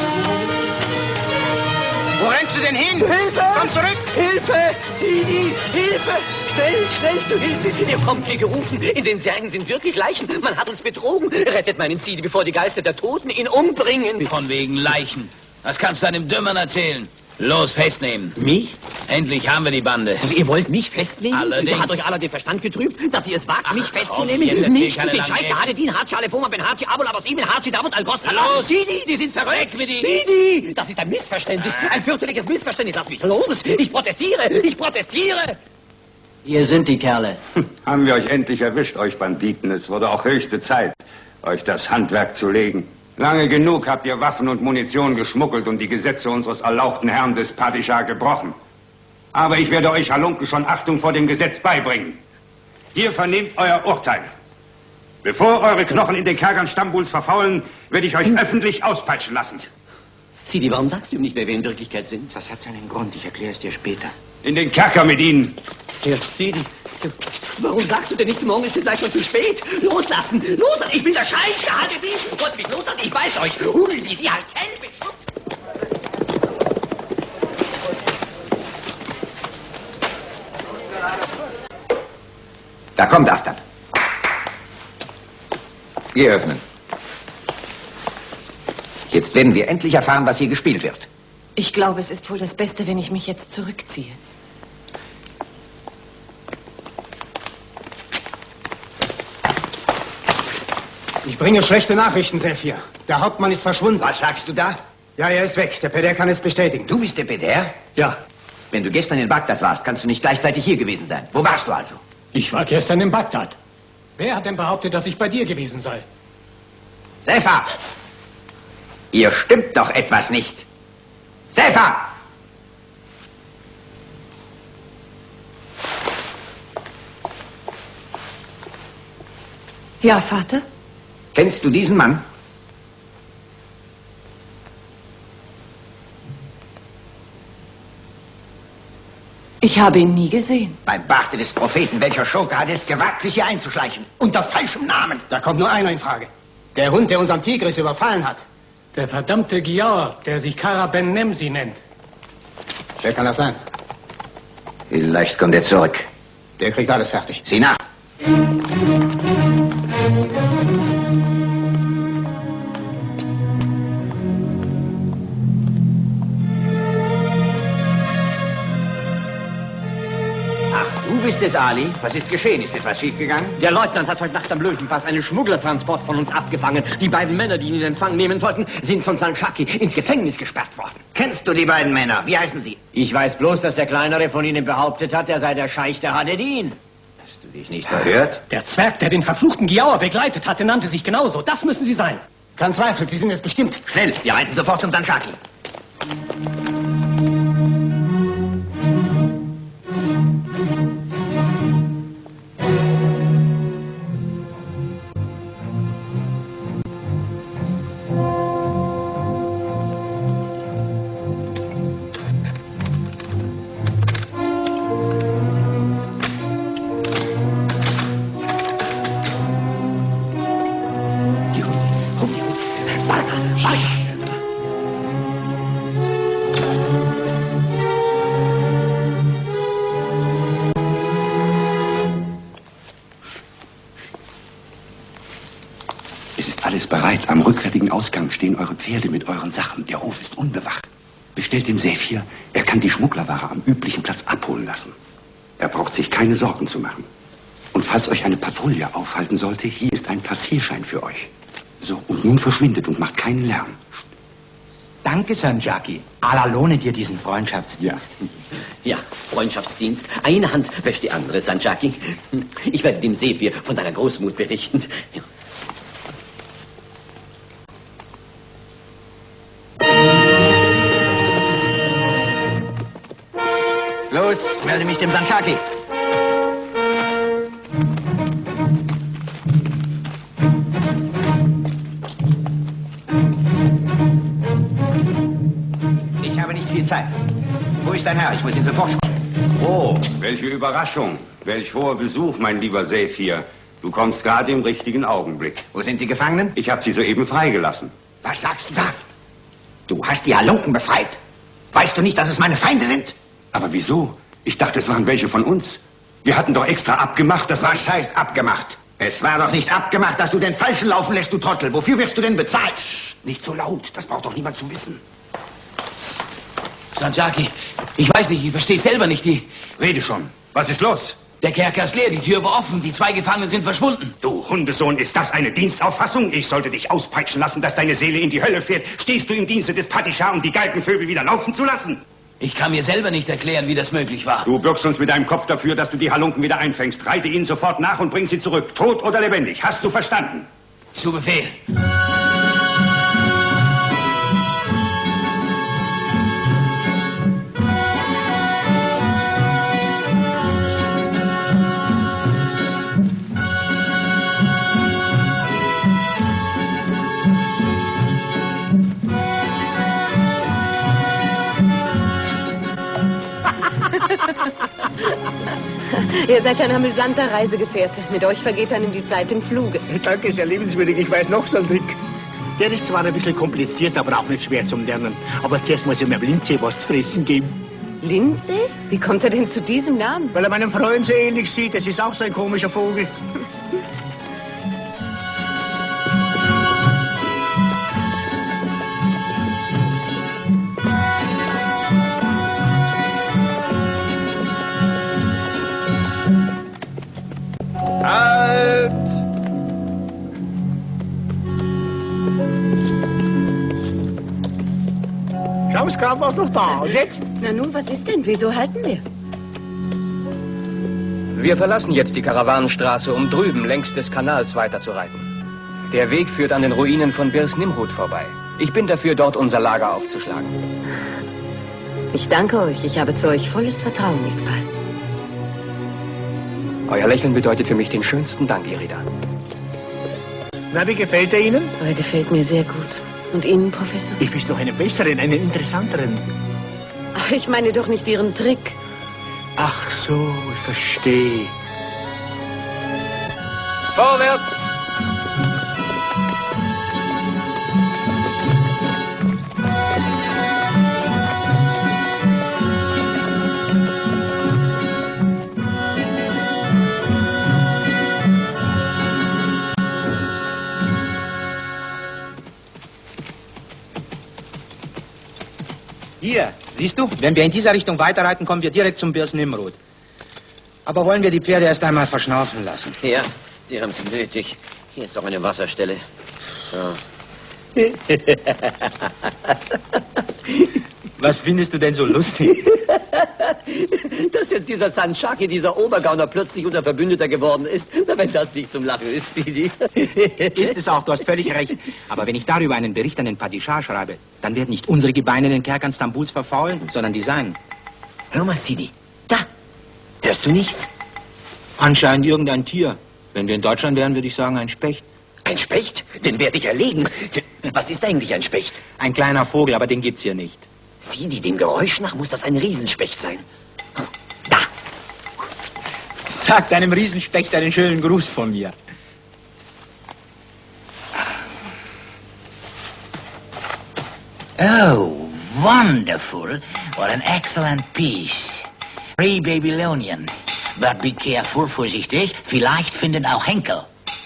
Wo rennst du denn hin? Hilfe! Komm zurück! Hilfe! Sidi! Hilfe! Schnell, schnell zu Hilfe! Ihr kommt wie gerufen. In den Särgen sind wirklich Leichen. Man hat uns betrogen. Rettet meinen Sidi, bevor die Geister der Toten ihn umbringen. Von wegen Leichen. Was kannst du einem Dümmern erzählen? Los, festnehmen. Mich? Endlich haben wir die Bande. Also ihr wollt mich festnehmen? Allerdings. Da hat euch aller den Verstand getrübt, dass ihr es wagt, mich festzunehmen? jetzt erzähl Mich, keine den langen Scheich, Reden. Hadedin, Hatschi, Alefoma, Ben Hatschi, Abul, Abbas, Ibn, Hatschi, Davut, Al-Ghosra. Los! Sidi, die sind verrückt. Weg mit ihnen. Sidi, das ist ein Missverständnis. Ein fürchterliches Missverständnis. Lass mich los. Ich protestiere. Ich protestiere. Hier sind die Kerle. Haben wir euch endlich erwischt, euch Banditen. Es wurde auch höchste Zeit, euch das Handwerk zu legen. Lange genug habt ihr Waffen und Munition geschmuggelt und die Gesetze unseres erlauchten Herrn des Padishah gebrochen. Aber ich werde euch Halunken schon Achtung vor dem Gesetz beibringen. Hier vernehmt euer Urteil. Bevor eure Knochen in den Kerkern Stambuls verfaulen, werde ich euch öffentlich auspeitschen lassen. Sidi, warum sagst du ihm nicht, wer wir in Wirklichkeit sind? Das hat seinen Grund, ich erkläre es dir später. In den Kerker mit ihnen. Hier, Sidi, warum sagst du denn nichts? Morgen ist es gleich schon zu spät. Loslassen, loslassen, ich bin der Scheich, haltet mich. Gott, mich loslassen, ich weiß euch. Hol die halt helfen. Da kommt Aftab. Wir öffnen. Jetzt werden wir endlich erfahren, was hier gespielt wird. Ich glaube, es ist wohl das Beste, wenn ich mich jetzt zurückziehe. Ich bringe schlechte Nachrichten, Sephir. Der Hauptmann ist verschwunden. Was sagst du da? Ja, er ist weg. Der Peder kann es bestätigen. Du bist der Peder? Ja. Wenn du gestern in Bagdad warst, kannst du nicht gleichzeitig hier gewesen sein. Wo warst du also? Ich war gestern in Bagdad. Wer hat denn behauptet, dass ich bei dir gewesen sei? Sefa! Ihr stimmt doch etwas nicht. Sefa! Ja, Vater? Kennst du diesen Mann? Ich habe ihn nie gesehen. Beim Barte des Propheten, welcher Schurke hat es gewagt, sich hier einzuschleichen? Unter falschem Namen. Da kommt nur einer in Frage. Der Hund, der uns am Tigris überfallen hat. Der verdammte Giaur, der sich Kara Ben Nemsi nennt. Wer kann das sein? Vielleicht kommt er zurück. Der kriegt alles fertig. Sieh nach. Du bist es, Ali. Was ist geschehen? Ist etwas schiefgegangen? Der Leutnant hat heute Nacht am Löwenpass einen Schmugglertransport von uns abgefangen. Die beiden Männer, die ihn in Empfang nehmen sollten, sind von Sanshaki ins Gefängnis gesperrt worden. Kennst du die beiden Männer? Wie heißen sie? Ich weiß bloß, dass der Kleinere von ihnen behauptet hat, er sei der Scheich der Hadedin. Hast du dich nicht verhört? Der Zwerg, der den verfluchten Giaur begleitet hatte, nannte sich genauso. Das müssen sie sein. Kein Zweifel, Sie sind es bestimmt. Schnell, wir reiten sofort zum Sanshaki. Bereit. Am rückwärtigen Ausgang stehen eure Pferde mit euren Sachen. Der Hof ist unbewacht. Bestellt dem Sephir, er kann die Schmugglerware am üblichen Platz abholen lassen. Er braucht sich keine Sorgen zu machen. Und falls euch eine Patrouille aufhalten sollte, hier ist ein Passierschein für euch. So, und nun verschwindet und macht keinen Lärm. Danke, Sanjaki. Allah lohne dir diesen Freundschaftsdienst. Ja, Freundschaftsdienst. Eine Hand wäscht die andere, Sanjaki. Ich werde dem Sephir von deiner Großmut berichten. Ja. Los, melde mich dem Sanshaki. Ich habe nicht viel Zeit. Wo ist dein Herr? Ich muss ihn sofort sprechen. Oh, welche Überraschung. Welch hoher Besuch, mein lieber Sephir. Du kommst gerade im richtigen Augenblick. Wo sind die Gefangenen? Ich habe sie soeben freigelassen. Was sagst du da? Du hast die Halunken befreit. Weißt du nicht, dass es meine Feinde sind? Aber wieso? Ich dachte, es waren welche von uns. Wir hatten doch extra abgemacht, dass... Was heißt abgemacht? Es war doch nicht abgemacht, dass du den Falschen laufen lässt, du Trottel. Wofür wirst du denn bezahlt? Psst, nicht so laut. Das braucht doch niemand zu wissen. Sanjaki, ich weiß nicht, ich verstehe selber nicht. Rede schon. Was ist los? Der Kerker ist leer, die Tür war offen, die 2 Gefangenen sind verschwunden. Du Hundesohn, ist das eine Dienstauffassung? Ich sollte dich auspeitschen lassen, dass deine Seele in die Hölle fährt. Stehst du im Dienste des Padishah, um die Galgenvögel wieder laufen zu lassen? Ich kann mir selber nicht erklären, wie das möglich war. Du bürgst uns mit deinem Kopf dafür, dass du die Halunken wieder einfängst. Reite ihnen sofort nach und bring sie zurück. Tot oder lebendig. Hast du verstanden? Zu Befehl. Ihr seid ein amüsanter Reisegefährte. Mit euch vergeht einem die Zeit im Fluge. Danke, sehr liebenswürdig. Ich weiß noch so einen Trick. Der ist zwar ein bisschen kompliziert, aber auch nicht schwer zum Lernen. Aber zuerst muss ich mir Lindsay was zu fressen geben. Lindsay? Wie kommt er denn zu diesem Namen? Weil er meinem Freund so ähnlich sieht. Das ist auch so ein komischer Vogel. Halt! Schau, es gerade was noch da. Und jetzt? Na nun, was ist denn? Wieso halten wir? Wir verlassen jetzt die Karawanenstraße, um drüben längs des Kanals weiterzureiten. Der Weg führt an den Ruinen von Birs Nimrud vorbei. Ich bin dafür, dort unser Lager aufzuschlagen. Ich danke euch. Ich habe zu euch volles Vertrauen, Iqbal. Euer Lächeln bedeutet für mich den schönsten Dank, Irida. Na, wie gefällt er Ihnen? Er gefällt mir sehr gut. Und Ihnen, Professor? Ich wüsste doch einen besseren, einen interessanteren. Ach, ich meine doch nicht Ihren Trick. Ach so, ich verstehe. Vorwärts! Hier, siehst du, wenn wir in dieser Richtung weiterreiten, kommen wir direkt zum Birs Nimrud. Aber wollen wir die Pferde erst einmal verschnaufen lassen? Ja, sie haben es nötig. Hier ist doch eine Wasserstelle. So. Was findest du denn so lustig? Dass jetzt dieser Sanchaki, dieser Obergauner, plötzlich unser Verbündeter geworden ist. Na, wenn das nicht zum Lachen ist, Sidi. Ist es auch, du hast völlig recht. Aber wenn ich darüber einen Bericht an den Padishah schreibe, dann werden nicht unsere Gebeine in den Kerkern Stambuls verfaulen, sondern die seinen. Hör mal, Sidi. Da. Hörst du nichts? Anscheinend irgendein Tier. Wenn wir in Deutschland wären, würde ich sagen, ein Specht. Ein Specht? Den werde ich erlegen. Was ist eigentlich ein Specht? Ein kleiner Vogel, aber den gibt's hier nicht. Sidi, dem Geräusch nach muss das ein Riesenspecht sein. Da. Sag deinem Riesenspecht einen schönen Gruß von mir. Oh, wonderful. What an excellent piece. Free Babylonian. But be careful, vorsichtig. Vielleicht finden auch Henkel.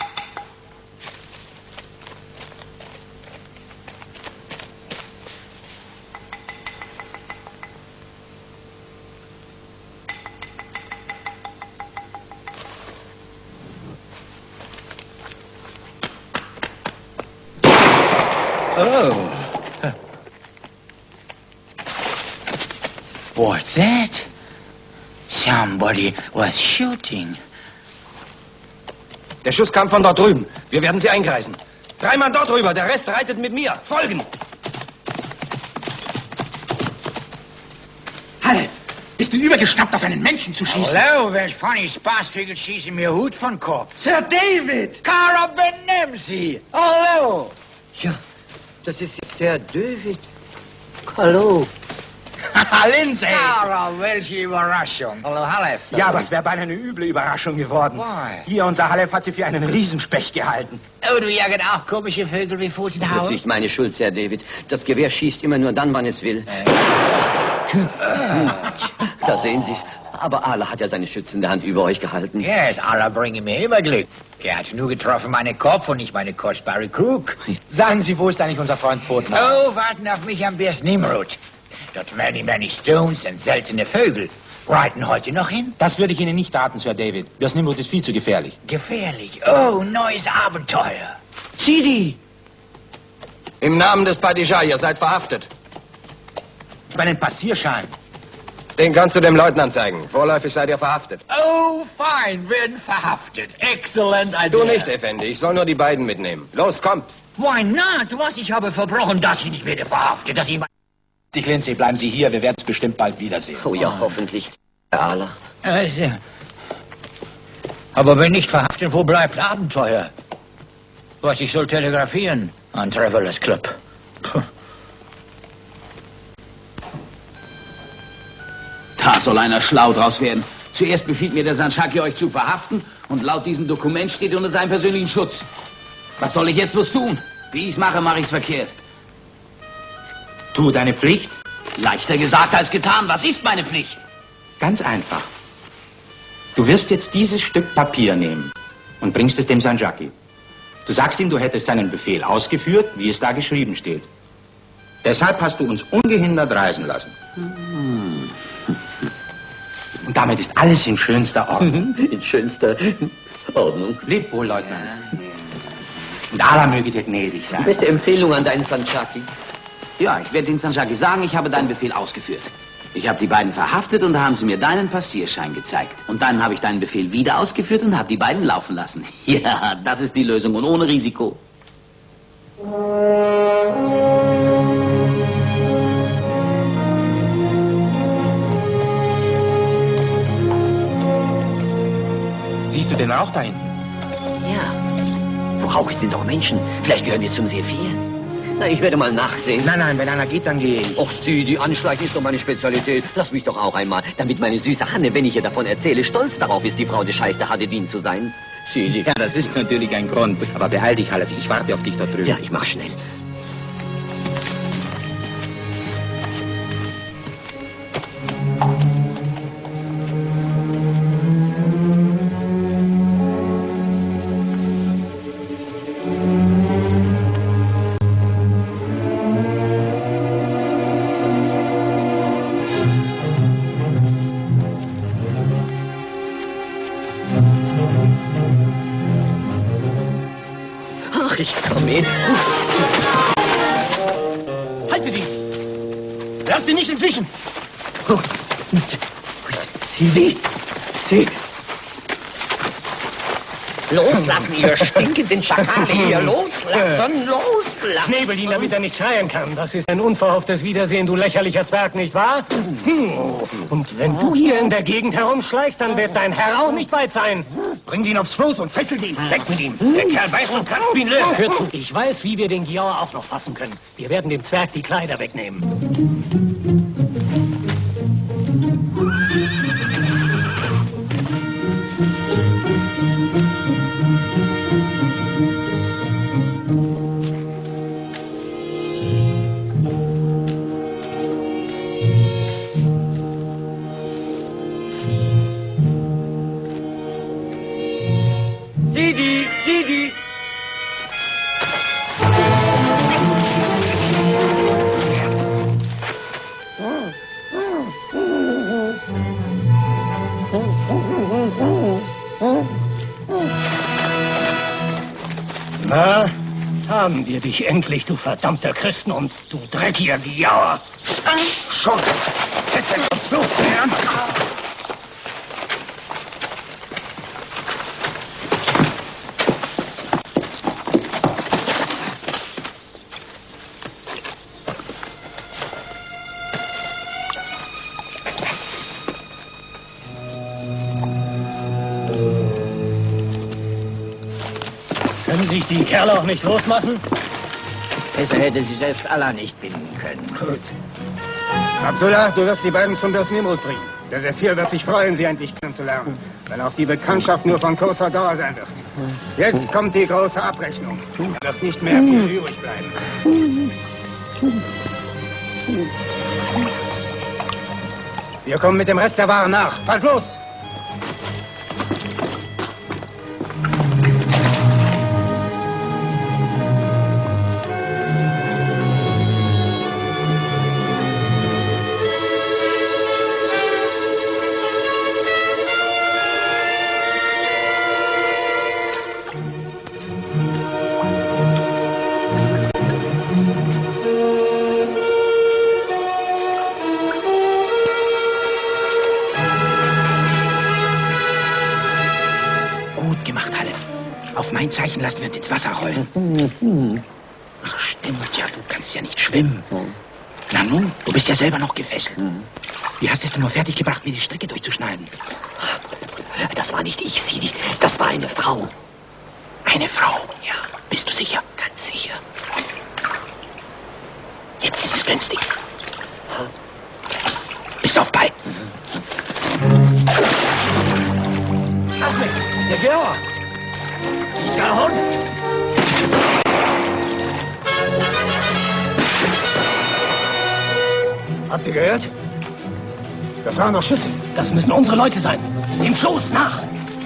Oh. What's that? Somebody was shooting. Der Schuss kam von dort drüben. Wir werden sie eingreisen. 3 Mann dort rüber, der Rest reitet mit mir. Folgen! Halle, bist du übergeschnappt, auf einen Menschen zu schießen? Hallo, welch funny Spaßvögel schießen mir Hut von Kopf. Sir David! Cara, benimm Sie! Hallo! Ja, das ist Sir David. Hallo. Lindsay! Cara, welche Überraschung. Hallo, Halef. Ja, aber es wäre beinahe eine üble Überraschung geworden. Why? Hier, unser Halef hat sie für einen Riesenspecht gehalten. Oh, du jagst auch komische Vögel wie Das ist Fußenhaut? nicht meine Schuld, Sir David. Das Gewehr schießt immer nur dann, wann es will. Da sehen Sie's. Aber Allah hat ja seine schützende Hand über euch gehalten. Yes, Allah bringe mir immer Glück. Er hat nur getroffen meinen Kopf und nicht meine kostbare Krug. Sagen Sie, wo ist eigentlich unser Freund Potner? Oh, warten auf mich am Birs Nimrud. Dort many Stones und seltene Vögel. Reiten heute noch hin? Das würde ich Ihnen nicht raten, Sir David. Birs Nimrud ist viel zu gefährlich. Gefährlich. Oh, neues Abenteuer. Sidi! Im Namen des Padishah, ihr seid verhaftet. Meinen Passierschein. Den kannst du dem Leutnant zeigen. Vorläufig seid ihr verhaftet. Oh, fein, werden verhaftet. Excellent idea. Du nicht, Effendi. Ich soll nur die beiden mitnehmen. Los, kommt. Why not? Was, ich habe verbrochen, dass ich nicht werde verhaftet, dass ich... Lindsay, bleiben Sie hier. Wir werden es bestimmt bald wiedersehen. Oh ja, hoffentlich. Herr Ahler. Also. Aber wenn nicht verhaftet, wo bleibt Abenteuer? Was, ich soll telegrafieren an Travelers Club. Puh. Da soll einer schlau draus werden. Zuerst befiehlt mir der Sanshaki, euch zu verhaften, und laut diesem Dokument steht unter seinem persönlichen Schutz. Was soll ich jetzt bloß tun? Wie ich's mache, mache ich's verkehrt. Tu deine Pflicht? Leichter gesagt als getan. Was ist meine Pflicht? Ganz einfach. Du wirst jetzt dieses Stück Papier nehmen und bringst es dem Sanjaki. Du sagst ihm, du hättest seinen Befehl ausgeführt, wie es da geschrieben steht. Deshalb hast du uns ungehindert reisen lassen. Und damit ist alles in schönster Ordnung. In schönster Ordnung. Leb wohl, Leutnant. Und Allah möge dir gnädig sein. Die beste Empfehlung an deinen Sanjaki. Ja, ich werde den Sanjaki sagen, ich habe deinen Befehl ausgeführt. Ich habe die beiden verhaftet und da haben sie mir deinen Passierschein gezeigt. Und dann habe ich deinen Befehl wieder ausgeführt und habe die beiden laufen lassen. Ja, das ist die Lösung und ohne Risiko. Siehst du den Rauch da hinten? Ja. Wo Rauch ist, sind doch Menschen. Vielleicht gehören die zum Sephir. Na, ich werde mal nachsehen. Nein, wenn einer geht, dann gehe ich. Och, Sie, die Anschleichen ist doch meine Spezialität. Lass mich doch auch einmal, damit meine süße Hanne, wenn ich ihr davon erzähle, stolz darauf ist, die Frau des Scheiß der Hadedin zu sein. Sie, ja, das ist natürlich ein Grund. Aber beeil dich, Halabi. Ich warte auf dich dort drüben. Ja, ich mach schnell. Ich komme mit. Haltet ihn! Lasst ihn nicht entwischen! Oh. Sie! Loslassen, ihr stinkenden Schakale hier! Loslassen! Knebel ihn, damit er nicht schreien kann. Das ist ein unverhofftes Wiedersehen, du lächerlicher Zwerg, nicht wahr? Und wenn du hier in der Gegend herumschleichst, dann wird dein Herr auch nicht weit sein. Bringt ihn aufs Floß und fesselt ihn. Weg mit ihm. Der Kerl beißt und kratzt wie ein Löwe. Hör zu, ich weiß, wie wir den Giaur auch noch fassen können. Wir werden dem Zwerg die Kleider wegnehmen. Sidi! Na, haben wir dich endlich, du verdammter Christen und du dreckiger Giaur. Schon! Fesseln aufs Floß! Können sich die Kerle auch nicht losmachen? Besser hätte sie selbst Allah nicht binden können. Gut. Abdullah, du wirst die beiden zum Bers Nimrud bringen. Der Sephir wird sich freuen, sie endlich kennenzulernen. Wenn auch die Bekanntschaft nur von kurzer Dauer sein wird. Jetzt kommt die große Abrechnung. Da wird nicht mehr viel übrig bleiben. Wir kommen mit dem Rest der Ware nach. Fahrt los! kein Zeichen, lassen wir uns ins Wasser rollen. Ach, stimmt ja, du kannst ja nicht schwimmen. Na nun, du bist ja selber noch gefesselt. Wie hast du es denn nur fertiggebracht, mir die Stricke durchzuschneiden? Das war nicht ich, Sidi. Das war eine Frau. Eine Frau? Ja. Bist du sicher? Ganz sicher. Jetzt ist es günstig. Bis auf bei. Achmed, der Georg. Der Hund. Habt ihr gehört? Das waren noch Schüsse. Das müssen unsere Leute sein. Dem Floß nach.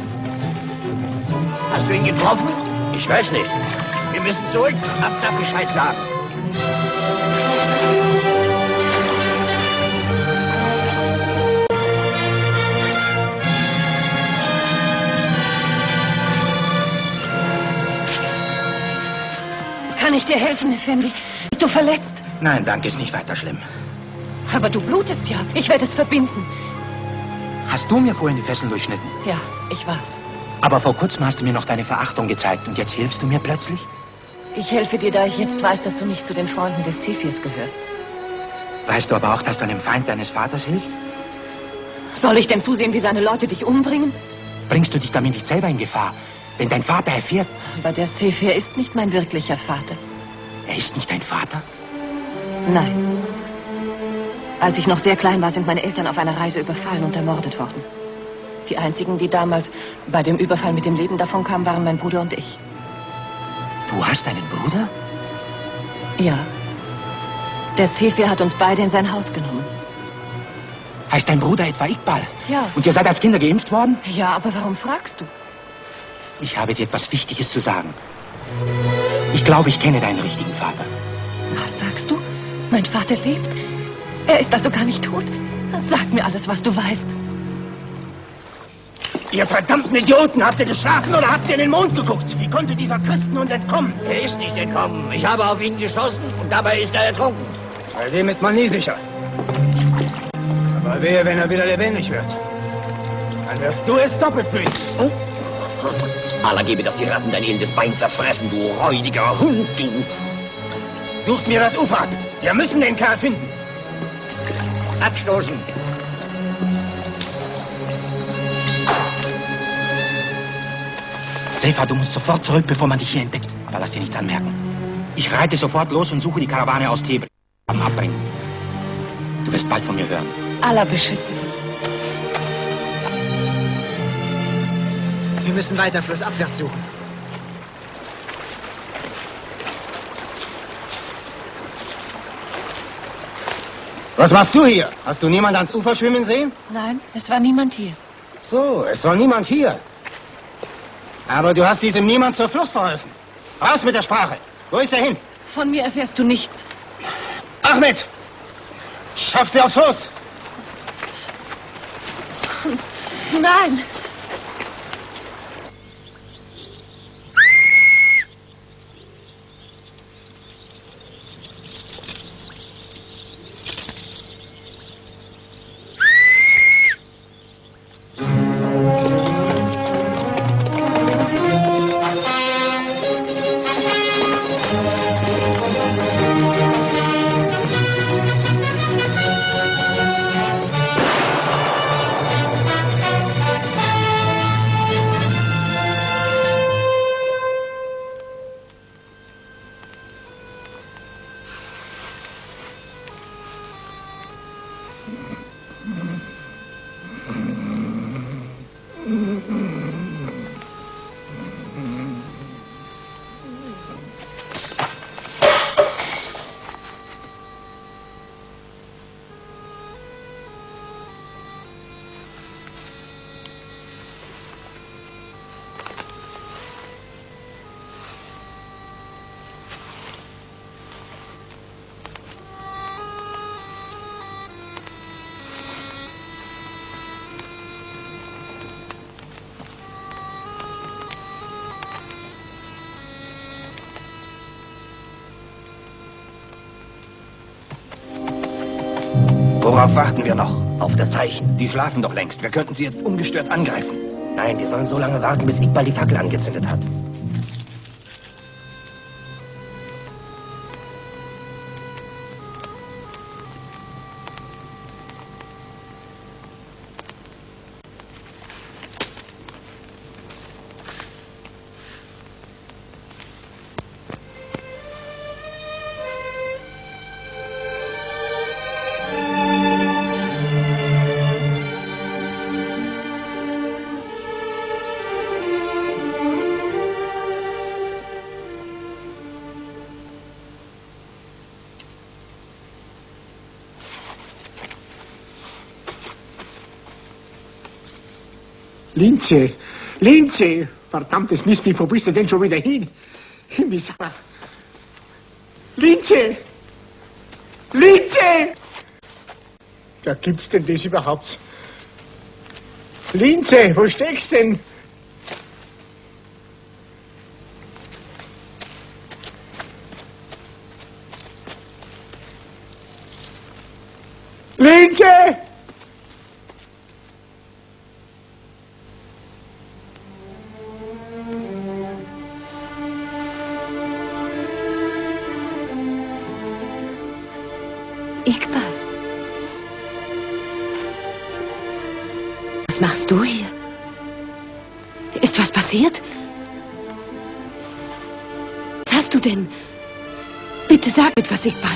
Hast du ihn getroffen? Ich weiß nicht. Wir müssen zurück. Abda Bescheid sagen. Kann ich dir helfen, Effendi? Bist du verletzt? Nein, danke, ist nicht weiter schlimm. Aber du blutest ja. Ich werde es verbinden. Hast du mir vorhin die Fesseln durchschnitten? Ja, ich war's. Aber vor kurzem hast du mir noch deine Verachtung gezeigt und jetzt hilfst du mir plötzlich? Ich helfe dir, da ich jetzt weiß, dass du nicht zu den Freunden des Zephyrs gehörst. Weißt du aber auch, dass du einem Feind deines Vaters hilfst? Soll ich denn zusehen, wie seine Leute dich umbringen? Bringst du dich damit nicht selber in Gefahr? Wenn dein Vater erfährt... Aber der Zephir ist nicht mein wirklicher Vater. Er ist nicht dein Vater? Nein. Als ich noch sehr klein war, sind meine Eltern auf einer Reise überfallen und ermordet worden. Die einzigen, die damals bei dem Überfall mit dem Leben davon kamen, waren mein Bruder und ich. Du hast einen Bruder? Ja. Der Zephir hat uns beide in sein Haus genommen. Heißt dein Bruder etwa Iqbal? Ja. Und ihr seid als Kinder geimpft worden? Ja, aber warum fragst du? Ich habe dir etwas Wichtiges zu sagen. Ich glaube, ich kenne deinen richtigen Vater. Was sagst du? Mein Vater lebt? Er ist also gar nicht tot? Sag mir alles, was du weißt. Ihr verdammten Idioten, habt ihr geschlafen oder habt ihr in den Mond geguckt? Wie konnte dieser Christenhund entkommen? Er ist nicht entkommen. Ich habe auf ihn geschossen und dabei ist er ertrunken. Bei dem ist man nie sicher. Aber wehe, wenn er wieder lebendig wird. Dann wirst du es doppelt büßen. Allah gebe, dass die Ratten dein elendes Bein zerfressen, du räudiger Hund, du. Sucht mir das Ufer ab. Wir müssen den Kerl finden. Abstoßen. Sefa, du musst sofort zurück, bevor man dich hier entdeckt. Aber lass dir nichts anmerken. Ich reite sofort los und suche die Karawane aus Tebel. Abbringen. Du wirst bald von mir hören. Allah beschütze dich. Wir müssen weiter flussabwärts suchen. Was machst du hier? Hast du niemand ans Ufer schwimmen sehen? Nein, es war niemand hier. So, es war niemand hier. Aber du hast diesem Niemand zur Flucht verholfen. Raus mit der Sprache. Wo ist er hin? Von mir erfährst du nichts. Ahmed! Schaff sie aufs Floß! Nein! Worauf warten wir noch? Auf das Zeichen. Die schlafen doch längst. Wir könnten sie jetzt ungestört angreifen. Nein, wir sollen so lange warten, bis Iqbal die Fackel angezündet hat. Linze! Linze! Verdammtes Mistvieh, wo bist du denn schon wieder hin? Himmelssache! Linze! Linze! Da gibt's denn das überhaupt? Linze, wo steckst denn? Linze! Iqbal. Was machst du hier? Ist was passiert? Was hast du denn? Bitte sag etwas, Iqbal.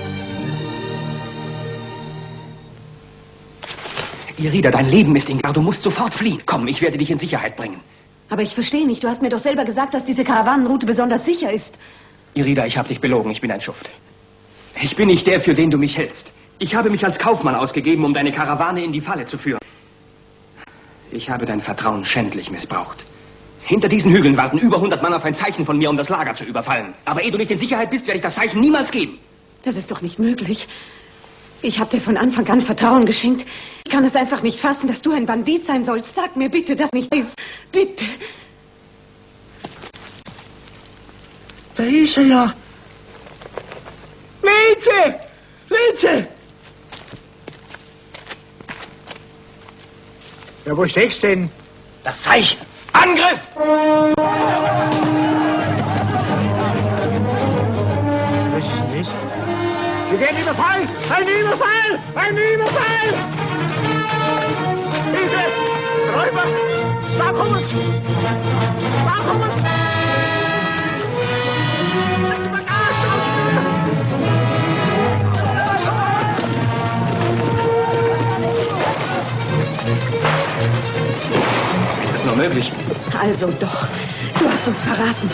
Irida, dein Leben ist in Gefahr. Du musst sofort fliehen. Komm, ich werde dich in Sicherheit bringen. Aber ich verstehe nicht. Du hast mir doch selber gesagt, dass diese Karawanenroute besonders sicher ist. Irida, ich habe dich belogen. Ich bin ein Schuft. Ich bin nicht der, für den du mich hältst. Ich habe mich als Kaufmann ausgegeben, um deine Karawane in die Falle zu führen. Ich habe dein Vertrauen schändlich missbraucht. Hinter diesen Hügeln warten über 100 Mann auf ein Zeichen von mir, um das Lager zu überfallen. Aber ehe du nicht in Sicherheit bist, werde ich das Zeichen niemals geben. Das ist doch nicht möglich. Ich habe dir von Anfang an Vertrauen geschenkt. Ich kann es einfach nicht fassen, dass du ein Bandit sein sollst. Sag mir bitte, dass nicht ist. Bitte. Da ist er ja. Linze! Linze! Ja, wo steckst denn? Das Zeichen! Angriff! Was ist denn das? Wir werden überfallen! Ein Überfall! Ein Überfall! Hilfe! Räuber! Da kommen sie! Da kommen sie! Die Bagage Ist das nur möglich? Also doch. Du hast uns verraten.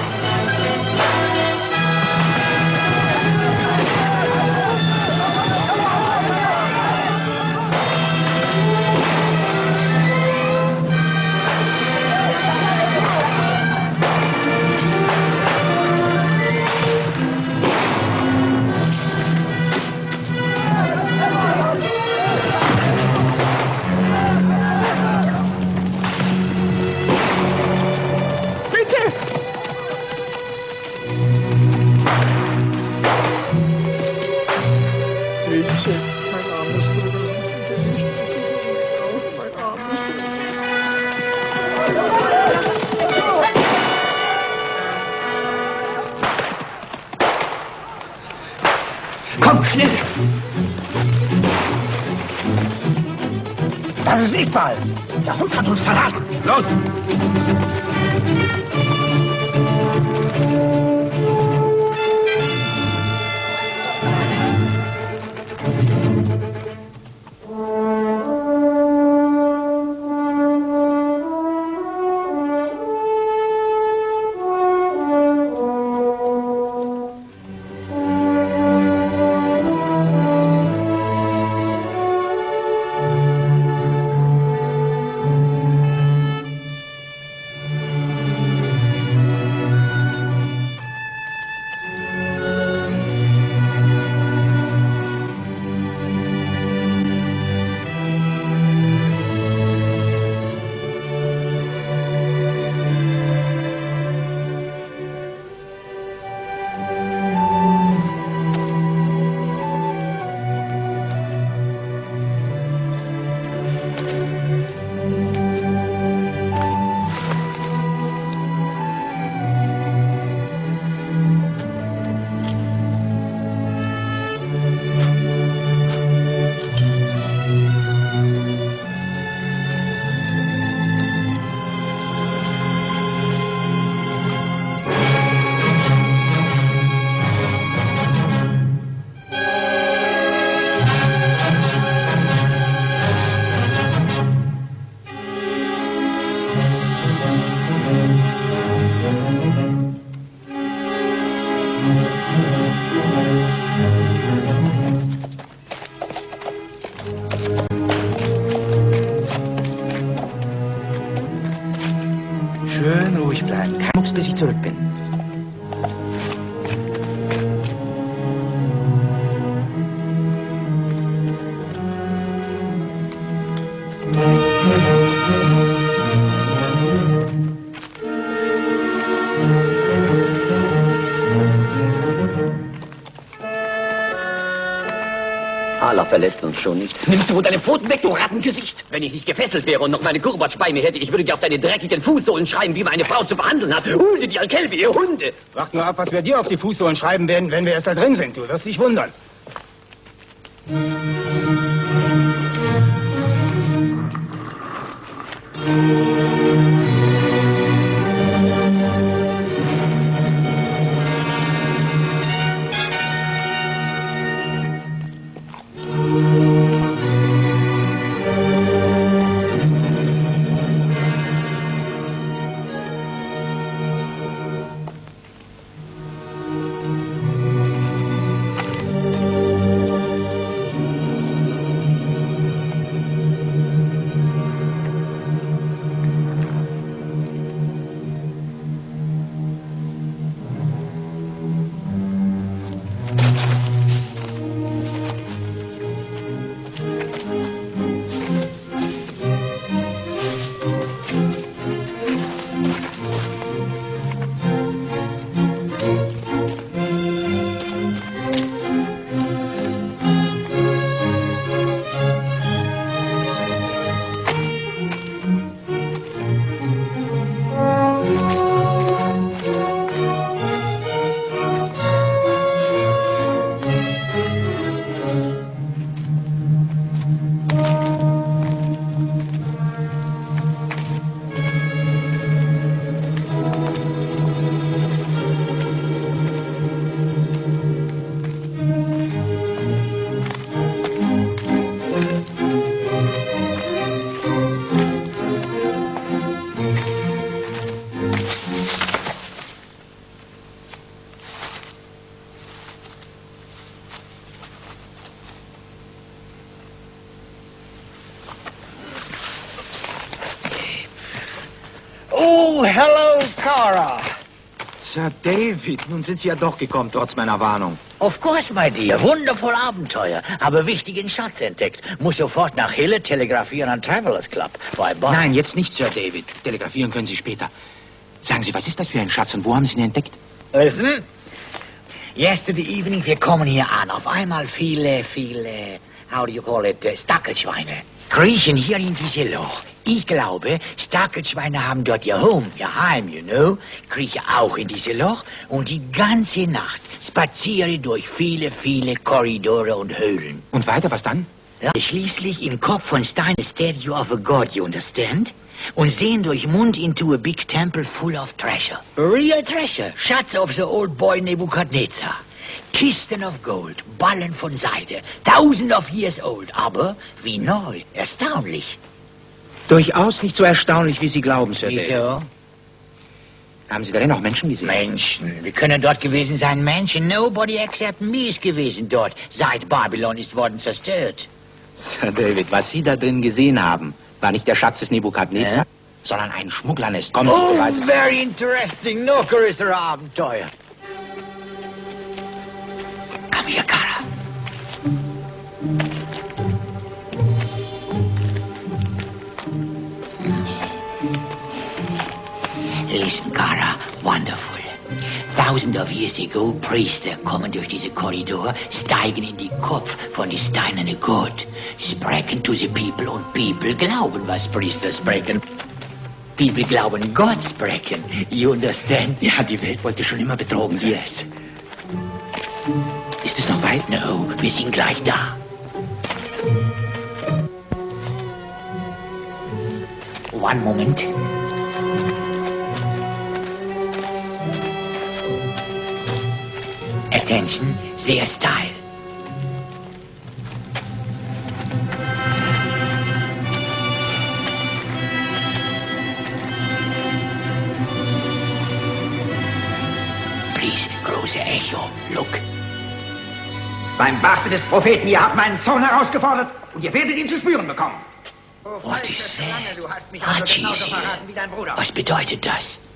Komm, schnell! Das ist Iqbal. Der Hund hat uns verraten. Los! bis ich zurück bin. Allah verlässt uns schon nicht. Nimmst du wohl deine Pfoten weg, du Rattengesicht? Wenn ich nicht gefesselt wäre und noch meine Kurbatsch bei mir hätte, ich würde dir auf deine dreckigen Fußsohlen schreiben, wie man eine Frau zu behandeln hat. Hunde, die Alkelbe, ihr Hunde! Wart nur ab, was wir dir auf die Fußsohlen schreiben werden, wenn wir erst da drin sind. Du wirst dich wundern. Oh, hello, Cara. Sir David, nun sind Sie ja doch gekommen, trotz meiner Warnung. Of course, my dear. Wundervoll Abenteuer. Aber wichtigen Schatz entdeckt. Muss sofort nach Hille telegrafieren an Travelers Club. Bei Bonn. Nein, jetzt nicht, Sir David. Telegrafieren können Sie später. Sagen Sie, was ist das für ein Schatz und wo haben Sie ihn entdeckt? Listen. Yesterday evening, wir kommen hier an. Auf einmal viele, how do you call it, Stackelschweine. Kriechen hier in diese Loch. Ich glaube, Stackelschweine haben dort ihr Home, ihr Heim, you know. Krieche auch in diese Loch und die ganze Nacht spaziere durch viele Korridore und Höhlen. Und weiter, was dann? Ja, schließlich im Kopf von Stein a statue of a god, you understand? Und sehen durch Mund into a big temple full of treasure. Real treasure. Schatz of the old boy Nebukadnezar. Kisten of Gold, Ballen von Seide, thousands of years old, aber wie neu, erstaunlich. Durchaus nicht so erstaunlich, wie Sie glauben, Sir David. Wieso? Haben Sie darin auch Menschen gesehen? Menschen. Wir können dort gewesen sein, Menschen. Nobody except me ist gewesen dort, seit Babylon ist worden zerstört. Sir David, was Sie da drin gesehen haben, war nicht der Schatz des Nebukadnezar, sondern ein Schmugglernest. Kommen Sie, oh, beweisen. Very interesting. No größere Abenteuer. Komm hier, Cara. Listen, Cara, wonderful. Thousands of years ago, Priester kommen durch diese Korridor, steigen in die Kopf von die steinerne Gott, sprechen to the people und people glauben, was Priester sprechen. People glauben, Gott sprechen. You understand? Ja, die Welt wollte schon immer betrogen sein. Yes. Ist es noch weit? No, wir sind gleich da. One moment. Attention, sehr style. Please, große Echo, look. Beim Barte des Propheten, ihr habt meinen Zorn herausgefordert und ihr werdet ihn zu spüren bekommen. What is that? Hachi ist hier. Was bedeutet das? Gleich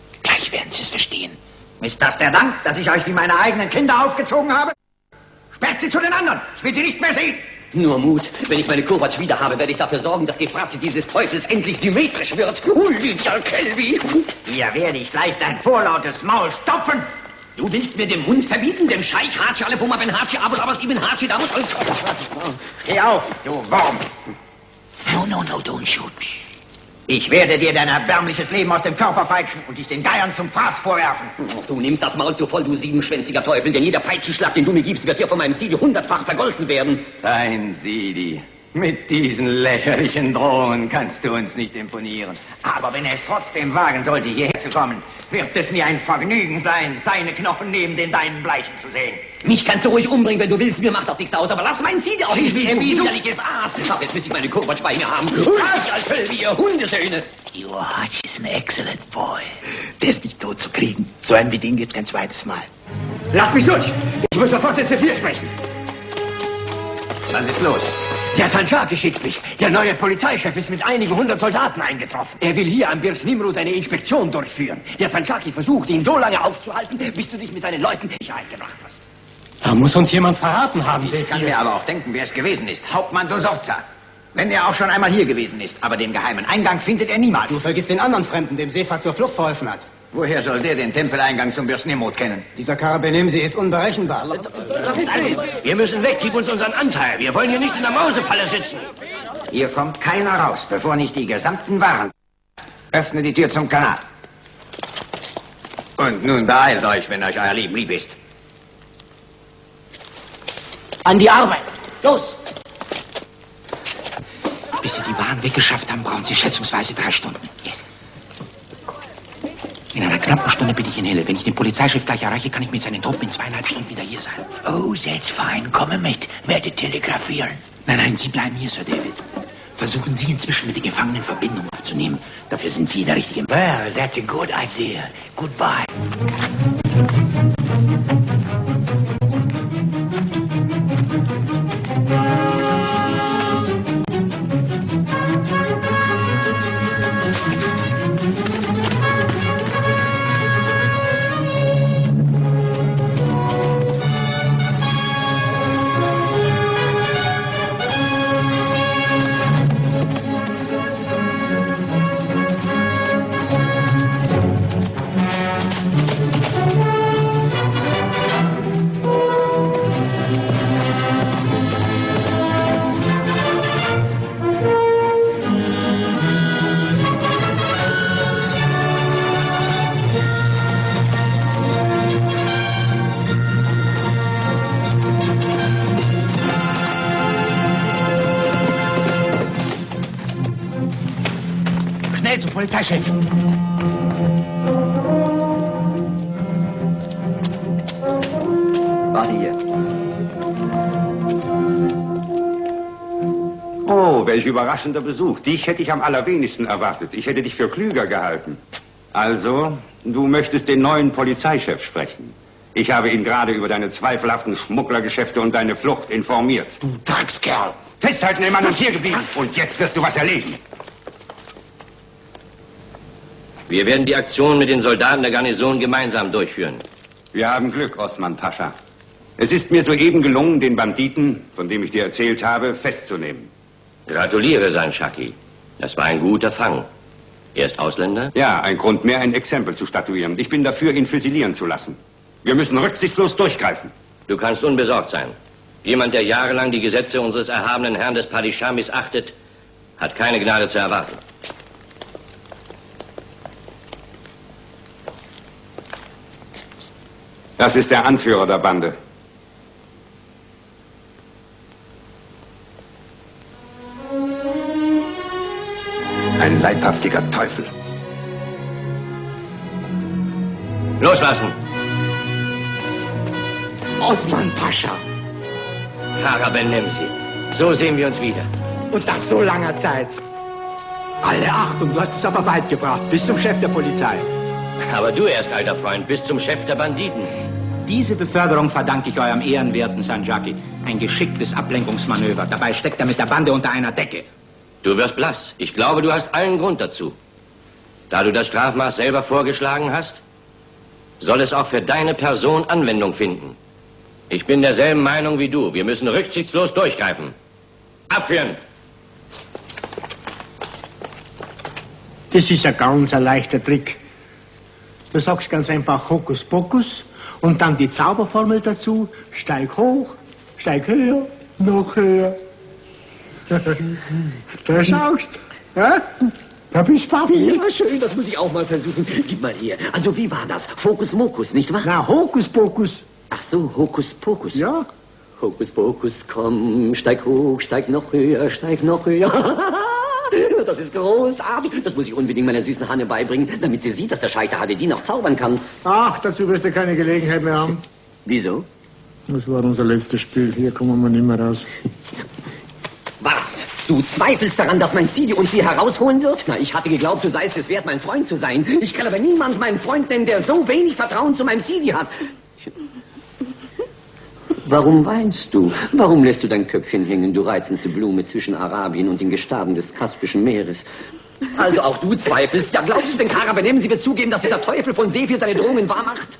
Gleich werden Sie es verstehen. Ist das der Dank, dass ich euch wie meine eigenen Kinder aufgezogen habe? Sperrt sie zu den anderen. Ich will sie nicht mehr sehen. Nur Mut. Wenn ich meine Kovac wieder habe, werde ich dafür sorgen, dass die Fratze dieses Teufels endlich symmetrisch wird. Olivia Kelby. Hier werde ich gleich dein vorlautes Maul stopfen. Du willst mir den Mund verbieten, dem Scheich Haji Alefuma Ben Haji Abul Abbas Ibn Haji Davut al... Steh auf, du Wurm. No, don't shoot. Ich werde dir dein erbärmliches Leben aus dem Körper peitschen und dich den Geiern zum Fraß vorwerfen. Du nimmst das Maul zu voll, du siebenschwänziger Teufel, denn jeder Peitschenschlag, den du mir gibst, wird dir von meinem Sidi 100-fach vergolten werden. Dein Sidi. Mit diesen lächerlichen Drohungen kannst du uns nicht imponieren. Aber wenn er es trotzdem wagen sollte, hierher zu kommen, wird es mir ein Vergnügen sein, seine Knochen neben den deinen bleichen zu sehen. Mich kannst du ruhig umbringen, wenn du willst, mir macht das nichts aus, aber lass meinen Sidi auch nicht spielen, du widerliches Aas. Ach, jetzt müsste ich meine Kovac bei mir haben. Wie ihr Hundesöhne. Your Haji is an excellent boy. Der ist nicht tot zu kriegen. So ein wie den geht kein zweites Mal. Lass mich durch! Ich muss sofort den C4 sprechen. Was ist los? Der Sanjaki schickt mich. Der neue Polizeichef ist mit einigen 100 Soldaten eingetroffen. Er will hier am Birs Nimrud eine Inspektion durchführen. Der Sanjaki versucht, ihn so lange aufzuhalten, bis du dich mit deinen Leuten in Sicherheit gebracht hast. Da muss uns jemand verraten haben, Ich kann mir aber auch denken, wer es gewesen ist. Hauptmann Dosovza. Wenn er auch schon einmal hier gewesen ist. Aber den geheimen Eingang findet er niemals. Du vergisst den anderen Fremden, dem Sefa zur Flucht verholfen hat. Woher soll der den Tempeleingang zum Birs Nimrud kennen? Dieser Karabenemsi ist unberechenbar. Wir müssen weg, gib uns unseren Anteil. Wir wollen hier nicht in der Mausefalle sitzen. Hier kommt keiner raus, bevor nicht die gesamten Waren... Öffne die Tür zum Kanal. Und nun beeilt euch, wenn euch euer Leben lieb ist. An die Arbeit. Los! Bis Sie die Waren weggeschafft haben, brauchen Sie schätzungsweise 3 Stunden. Yes. In einer knappen Stunde bin ich in Hille. Wenn ich den Polizeichef gleich erreiche, kann ich mit seinen Truppen in 2,5 Stunden wieder hier sein. Oh, that's fine. Komme mit. Werde telegrafieren. Nein, Sie bleiben hier, Sir David. Versuchen Sie inzwischen mit den Gefangenen Verbindung aufzunehmen. Dafür sind Sie der richtige... Well, that's a good idea. Goodbye. Schnell zum Polizeichef. Warte hier. Oh, welch überraschender Besuch. Dich hätte ich am allerwenigsten erwartet. Ich hätte dich für klüger gehalten. Also, du möchtest den neuen Polizeichef sprechen. Ich habe ihn gerade über deine zweifelhaften Schmugglergeschäfte und deine Flucht informiert. Du Dreckskerl! Festhalten, der Mann und hier geblieben. Und jetzt wirst du was erleben. Wir werden die Aktion mit den Soldaten der Garnison gemeinsam durchführen. Wir haben Glück, Osman Pascha. Es ist mir soeben gelungen, den Banditen, von dem ich dir erzählt habe, festzunehmen. Gratuliere, Sanjaki. Das war ein guter Fang. Er ist Ausländer? Ja, ein Grund mehr, ein Exempel zu statuieren. Ich bin dafür, ihn füsilieren zu lassen. Wir müssen rücksichtslos durchgreifen. Du kannst unbesorgt sein. Jemand, der jahrelang die Gesetze unseres erhabenen Herrn des Padishah missachtet, hat keine Gnade zu erwarten. Das ist der Anführer der Bande. Ein leibhaftiger Teufel. Loslassen! Osman Pascha. Kara Benemsi. So sehen wir uns wieder. Und nach so langer Zeit. Alle Achtung, du hast es aber weit gebracht, bis zum Chef der Polizei. Aber du erst, alter Freund, bist zum Chef der Banditen. Diese Beförderung verdanke ich eurem ehrenwerten Sanjaki. Ein geschicktes Ablenkungsmanöver. Dabei steckt er mit der Bande unter einer Decke. Du wirst blass. Ich glaube, du hast allen Grund dazu. Da du das Strafmaß selber vorgeschlagen hast, soll es auch für deine Person Anwendung finden. Ich bin derselben Meinung wie du. Wir müssen rücksichtslos durchgreifen. Abführen! Das ist ein ganz leichter Trick. Du sagst ganz einfach Hokuspokus und dann die Zauberformel dazu. Steig hoch, steig höher, noch höher. Da schaust. Ja? Da bist du Ja, schön, das muss ich auch mal versuchen. Gib mal her. Also, wie war das? Fokus-Mokus, nicht wahr? Na, Hokuspokus. Ach so, Hokuspokus. Ja. Hokuspokus, komm, steig hoch, steig noch höher, steig noch höher. Das ist großartig. Das muss ich unbedingt meiner süßen Hanne beibringen, damit sie sieht, dass der Scheiter Hadedin auch zaubern kann. Ach, dazu wirst du keine Gelegenheit mehr haben. Wieso? Das war unser letztes Spiel. Hier kommen wir nicht mehr raus. Was? Du zweifelst daran, dass mein Zidi uns hier herausholen wird? Na, ich hatte geglaubt, du seist es wert, mein Freund zu sein. Ich kann aber niemanden meinen Freund nennen, der so wenig Vertrauen zu meinem Zidi hat. Warum weinst du? Warum lässt du dein Köpfchen hängen, du reizendste Blume zwischen Arabien und den Gestaden des Kaspischen Meeres? Also auch du zweifelst. Ja, glaubst du denn, Kara Benem, sie wird zugeben, dass dieser Teufel von Sephir seine Drohungen wahrmacht?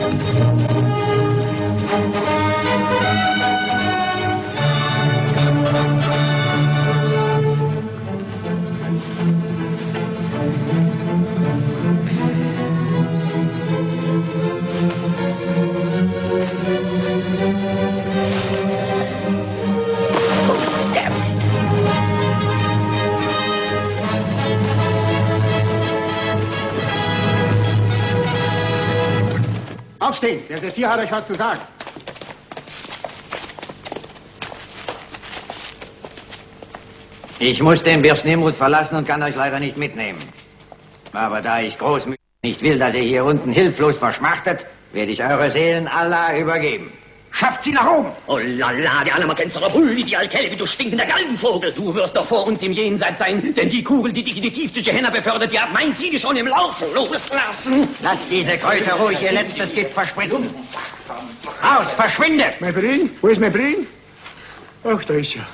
Aufstehen! Der Sephir hat euch was zu sagen. Ich muss den Birs Nimrud verlassen und kann euch leider nicht mitnehmen. Aber da ich großmütig nicht will, dass ihr hier unten hilflos verschmachtet, werde ich eure Seelen Allah übergeben. Schafft sie nach oben! Oh lala, der Alamakenzerer Bulli, die Alkelle, wie du stinkender Galgenvogel. Du wirst doch vor uns im Jenseits sein, denn die Kugel, die dich in die tiefste Gehenna befördert, die hat mein Ziel schon im Lauf loslassen. Lasst diese Kräuter ruhig ihr letztes Gift verspritzen. Raus, verschwinde! Mebrin? Wo ist Mebrin? Ach, da ist er.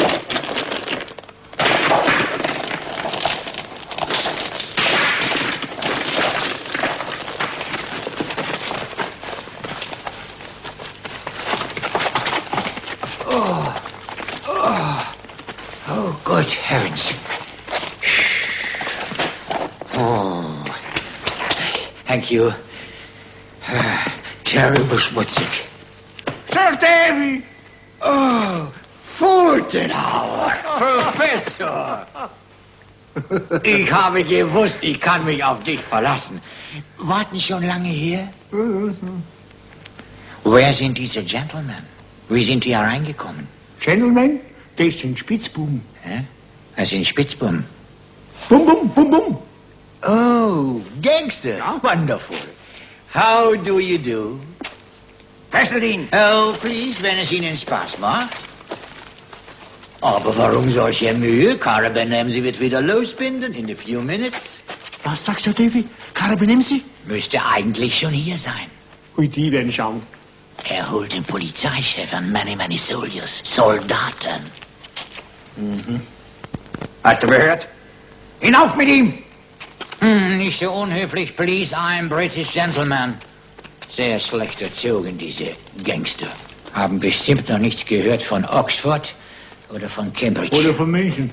Good heavens. Oh. Thank you. Terrible schmutzig. Sir Davy! Oh, Fultenauer, Professor. Ich habe gewusst, ich kann mich auf dich verlassen. Warten schon lange hier? Wer sind diese Gentlemen? Wie sind die hereingekommen? Gentlemen? Das sind Spitzbuben. Hä? Das sind Spitzbuben. Bum, bum, bum, bum. Oh, Gangster. Ja? Wonderful. How do you do? Fesselt ihn! Oh, please, wenn es Ihnen Spaß macht. Aber warum solche Mühe? Kara Benem, sie wird wieder losbinden in a few minutes. Was sagst du, Davy? Kara Benem sie? Müsste eigentlich schon hier sein. Ui, die werden schauen. Er holt den Polizeichef an many soldiers. Soldaten. Mhm. Hast du gehört? Hinauf mit ihm! Nicht so unhöflich, please. I'm British gentleman. Sehr schlecht erzogen, diese Gangster. Haben bestimmt noch nichts gehört von Oxford oder von Cambridge. Oder von München.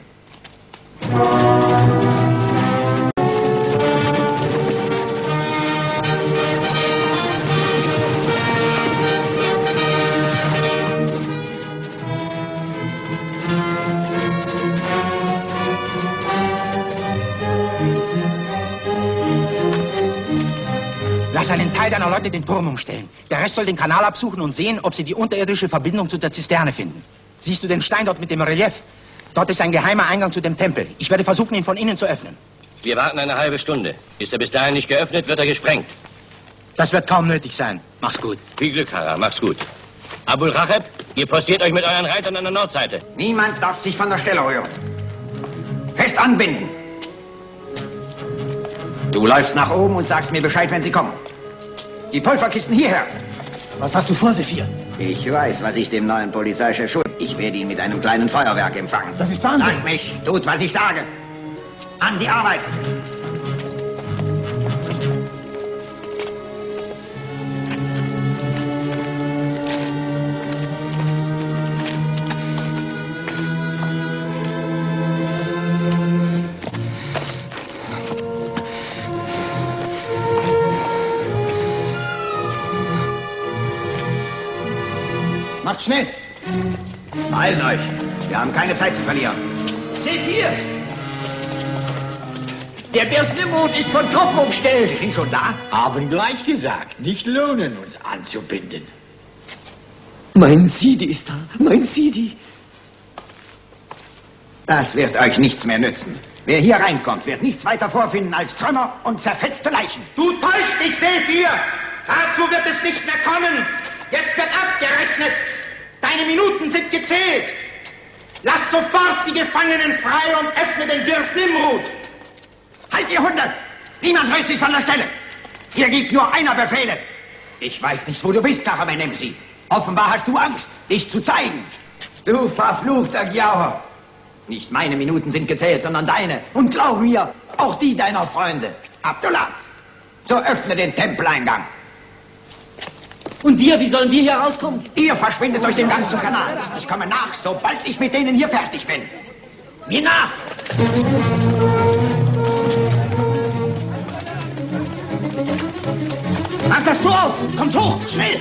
Lass einen Teil deiner Leute den Turm umstellen. Der Rest soll den Kanal absuchen und sehen, ob sie die unterirdische Verbindung zu der Zisterne finden. Siehst du den Stein dort mit dem Relief? Dort ist ein geheimer Eingang zu dem Tempel. Ich werde versuchen, ihn von innen zu öffnen. Wir warten eine halbe Stunde. Ist er bis dahin nicht geöffnet, wird er gesprengt. Das wird kaum nötig sein. Mach's gut. Viel Glück, Kara. Mach's gut. Abul Racheb, ihr postiert euch mit euren Reitern an der Nordseite. Niemand darf sich von der Stelle rühren. Fest anbinden. Du läufst nach oben und sagst mir Bescheid, wenn sie kommen. Die Pulverkisten hierher. Was hast du vor, Sephir? Ich weiß, was ich dem neuen Polizeichef schulde. Ich werde ihn mit einem kleinen Feuerwerk empfangen. Das ist Wahnsinn. Lasst mich. Tut, was ich sage. An die Arbeit. Macht schnell! Beeilt euch! Wir haben keine Zeit zu verlieren. C4! Der Birstenimrud ist von Truppen umstellt. Sie sind schon da? Haben gleich gesagt, nicht lohnen, uns anzubinden. Mein Sidi ist da. Mein Sidi. Das wird euch nichts mehr nützen. Wer hier reinkommt, wird nichts weiter vorfinden als Trümmer und zerfetzte Leichen. Du täuscht dich, Sephir! Dazu wird es nicht mehr kommen. Jetzt wird abgerechnet. Deine Minuten sind gezählt. Lass sofort die Gefangenen frei und öffne den Birstenimrud. Halt, ihr Hunde! Niemand rührt sich von der Stelle. Hier gibt nur einer Befehle. Ich weiß nicht, wo du bist, Karamenemsi. Offenbar hast du Angst, dich zu zeigen. Du verfluchter Giauer! Nicht meine Minuten sind gezählt, sondern deine. Und glaub mir, auch die deiner Freunde. Abdullah, so öffne den Tempeleingang. Und wir, wie sollen wir hier rauskommen? Ihr verschwindet durch den Gang zum Kanal. Ich komme nach, sobald ich mit denen hier fertig bin. Mir nach! Mach das Tor auf! Kommt hoch! Schnell!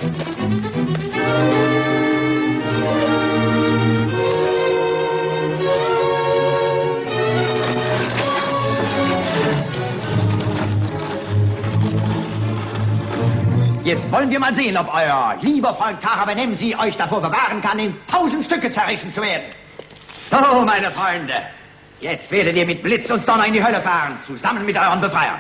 Jetzt wollen wir mal sehen, ob euer lieber Freund Karamenemsi euch davor bewahren kann, in 1000 Stücke zerrissen zu werden. So, meine Freunde, jetzt werdet ihr mit Blitz und Donner in die Hölle fahren, zusammen mit euren Befreiern.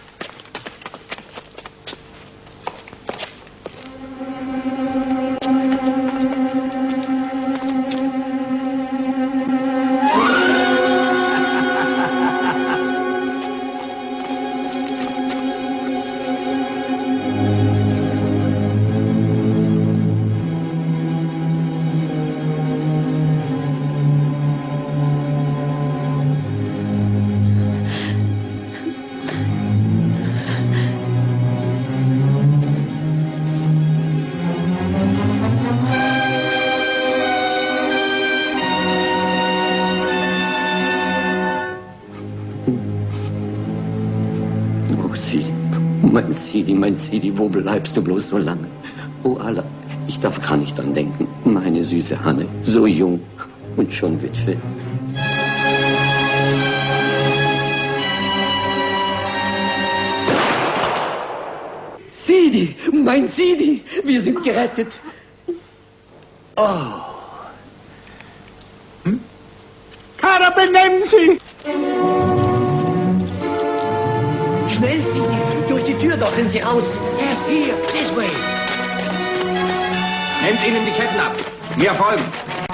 Mein Sidi, wo bleibst du bloß so lange? Oh Allah, ich darf gar nicht dran denken. Meine süße Hanne, so jung und schon Witwe. Sidi, mein Sidi, wir sind gerettet. Oh. Karamenemsi! Schnell, Sidi, durch die Tür, dort sind sie raus. Yes, here, this way. Nehmt ihnen die Ketten ab. Mir folgen.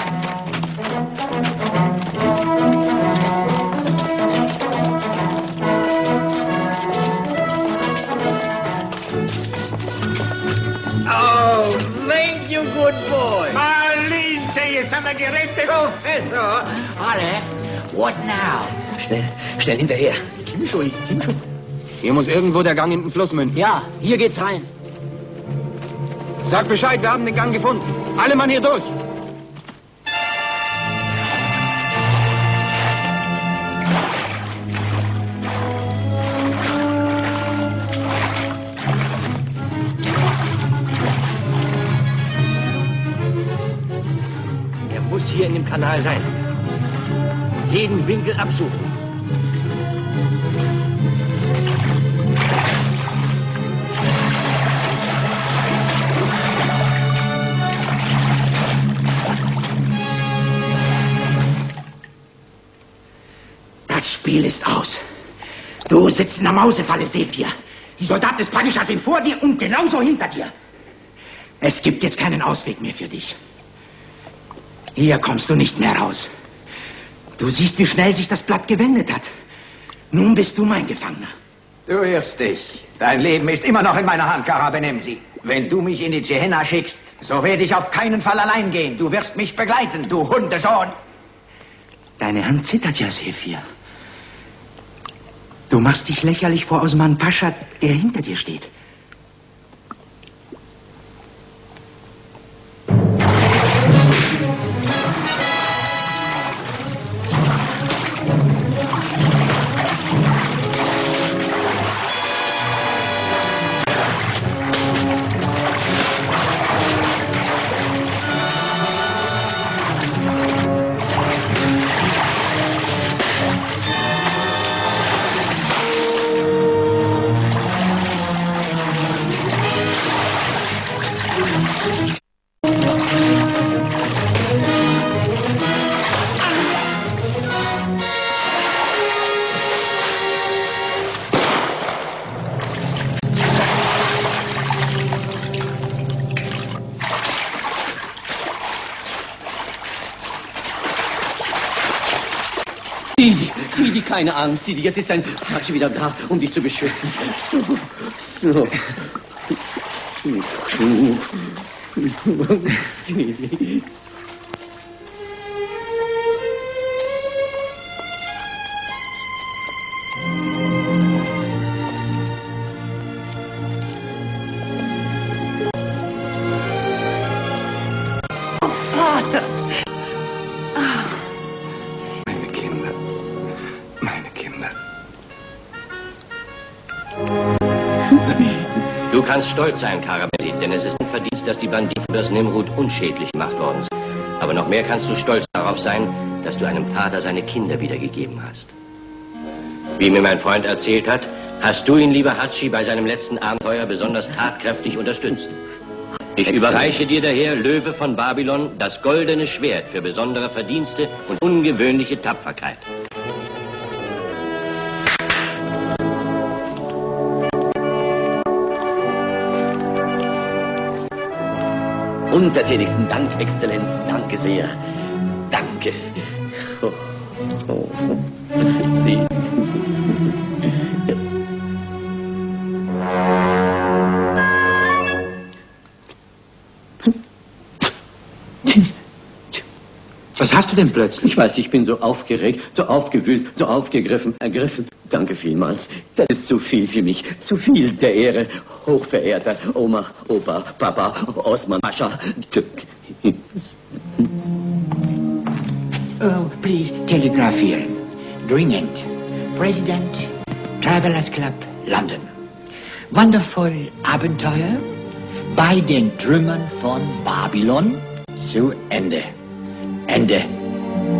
Oh, thank you, good boy. Lindsay, jetzt haben wir gerettet. Professor. Aleph, what now? Schnell hinterher. Kimshui. Hier muss irgendwo der Gang in den Fluss münden. Ja, hier geht's rein. Sag Bescheid, wir haben den Gang gefunden. Alle Mann hier durch. Er muss hier in dem Kanal sein. Jeden Winkel absuchen. Das Spiel ist aus. Du sitzt in der Mausefalle, Sephir. Die Soldaten des Padishahs sind vor dir und genauso hinter dir. Es gibt jetzt keinen Ausweg mehr für dich. Hier kommst du nicht mehr raus. Du siehst, wie schnell sich das Blatt gewendet hat. Nun bist du mein Gefangener. Du irrst dich. Dein Leben ist immer noch in meiner Hand, Karamenemsi. Wenn du mich in die Gehenna schickst, so werde ich auf keinen Fall allein gehen. Du wirst mich begleiten, du Hundesohn. Deine Hand zittert ja, Sephir. Du machst dich lächerlich vor Osman Pascha, der hinter dir steht. Sidi, keine Angst, Sidi, jetzt ist dein Hatschi wieder da, um dich zu beschützen. So. Sidi. Vater! Meine Kinder. Du kannst stolz sein, Karabetti, denn es ist ein Verdienst, dass die Banditen für das Nimrud unschädlich gemacht worden sind. Aber noch mehr kannst du stolz darauf sein, dass du einem Vater seine Kinder wiedergegeben hast. Wie mir mein Freund erzählt hat, hast du ihn, lieber Hatschi, bei seinem letzten Abenteuer besonders tatkräftig unterstützt. Ich überreiche dir daher, Löwe von Babylon, das goldene Schwert für besondere Verdienste und ungewöhnliche Tapferkeit. Untertänigsten Dank, Exzellenz. Danke sehr. Danke. Sie. Was hast du denn plötzlich? Ich weiß, ich bin so aufgeregt, so aufgewühlt, so ergriffen. Danke vielmals. Das ist zu viel für mich. Zu viel der Ehre. Hochverehrter Oma, Opa, Papa, Osman, Mascha. Oh, please, telegraph here. Dringend. President, Travelers Club, London. Wonderful Abenteuer bei den Trümmern von Babylon zu Ende. Ende.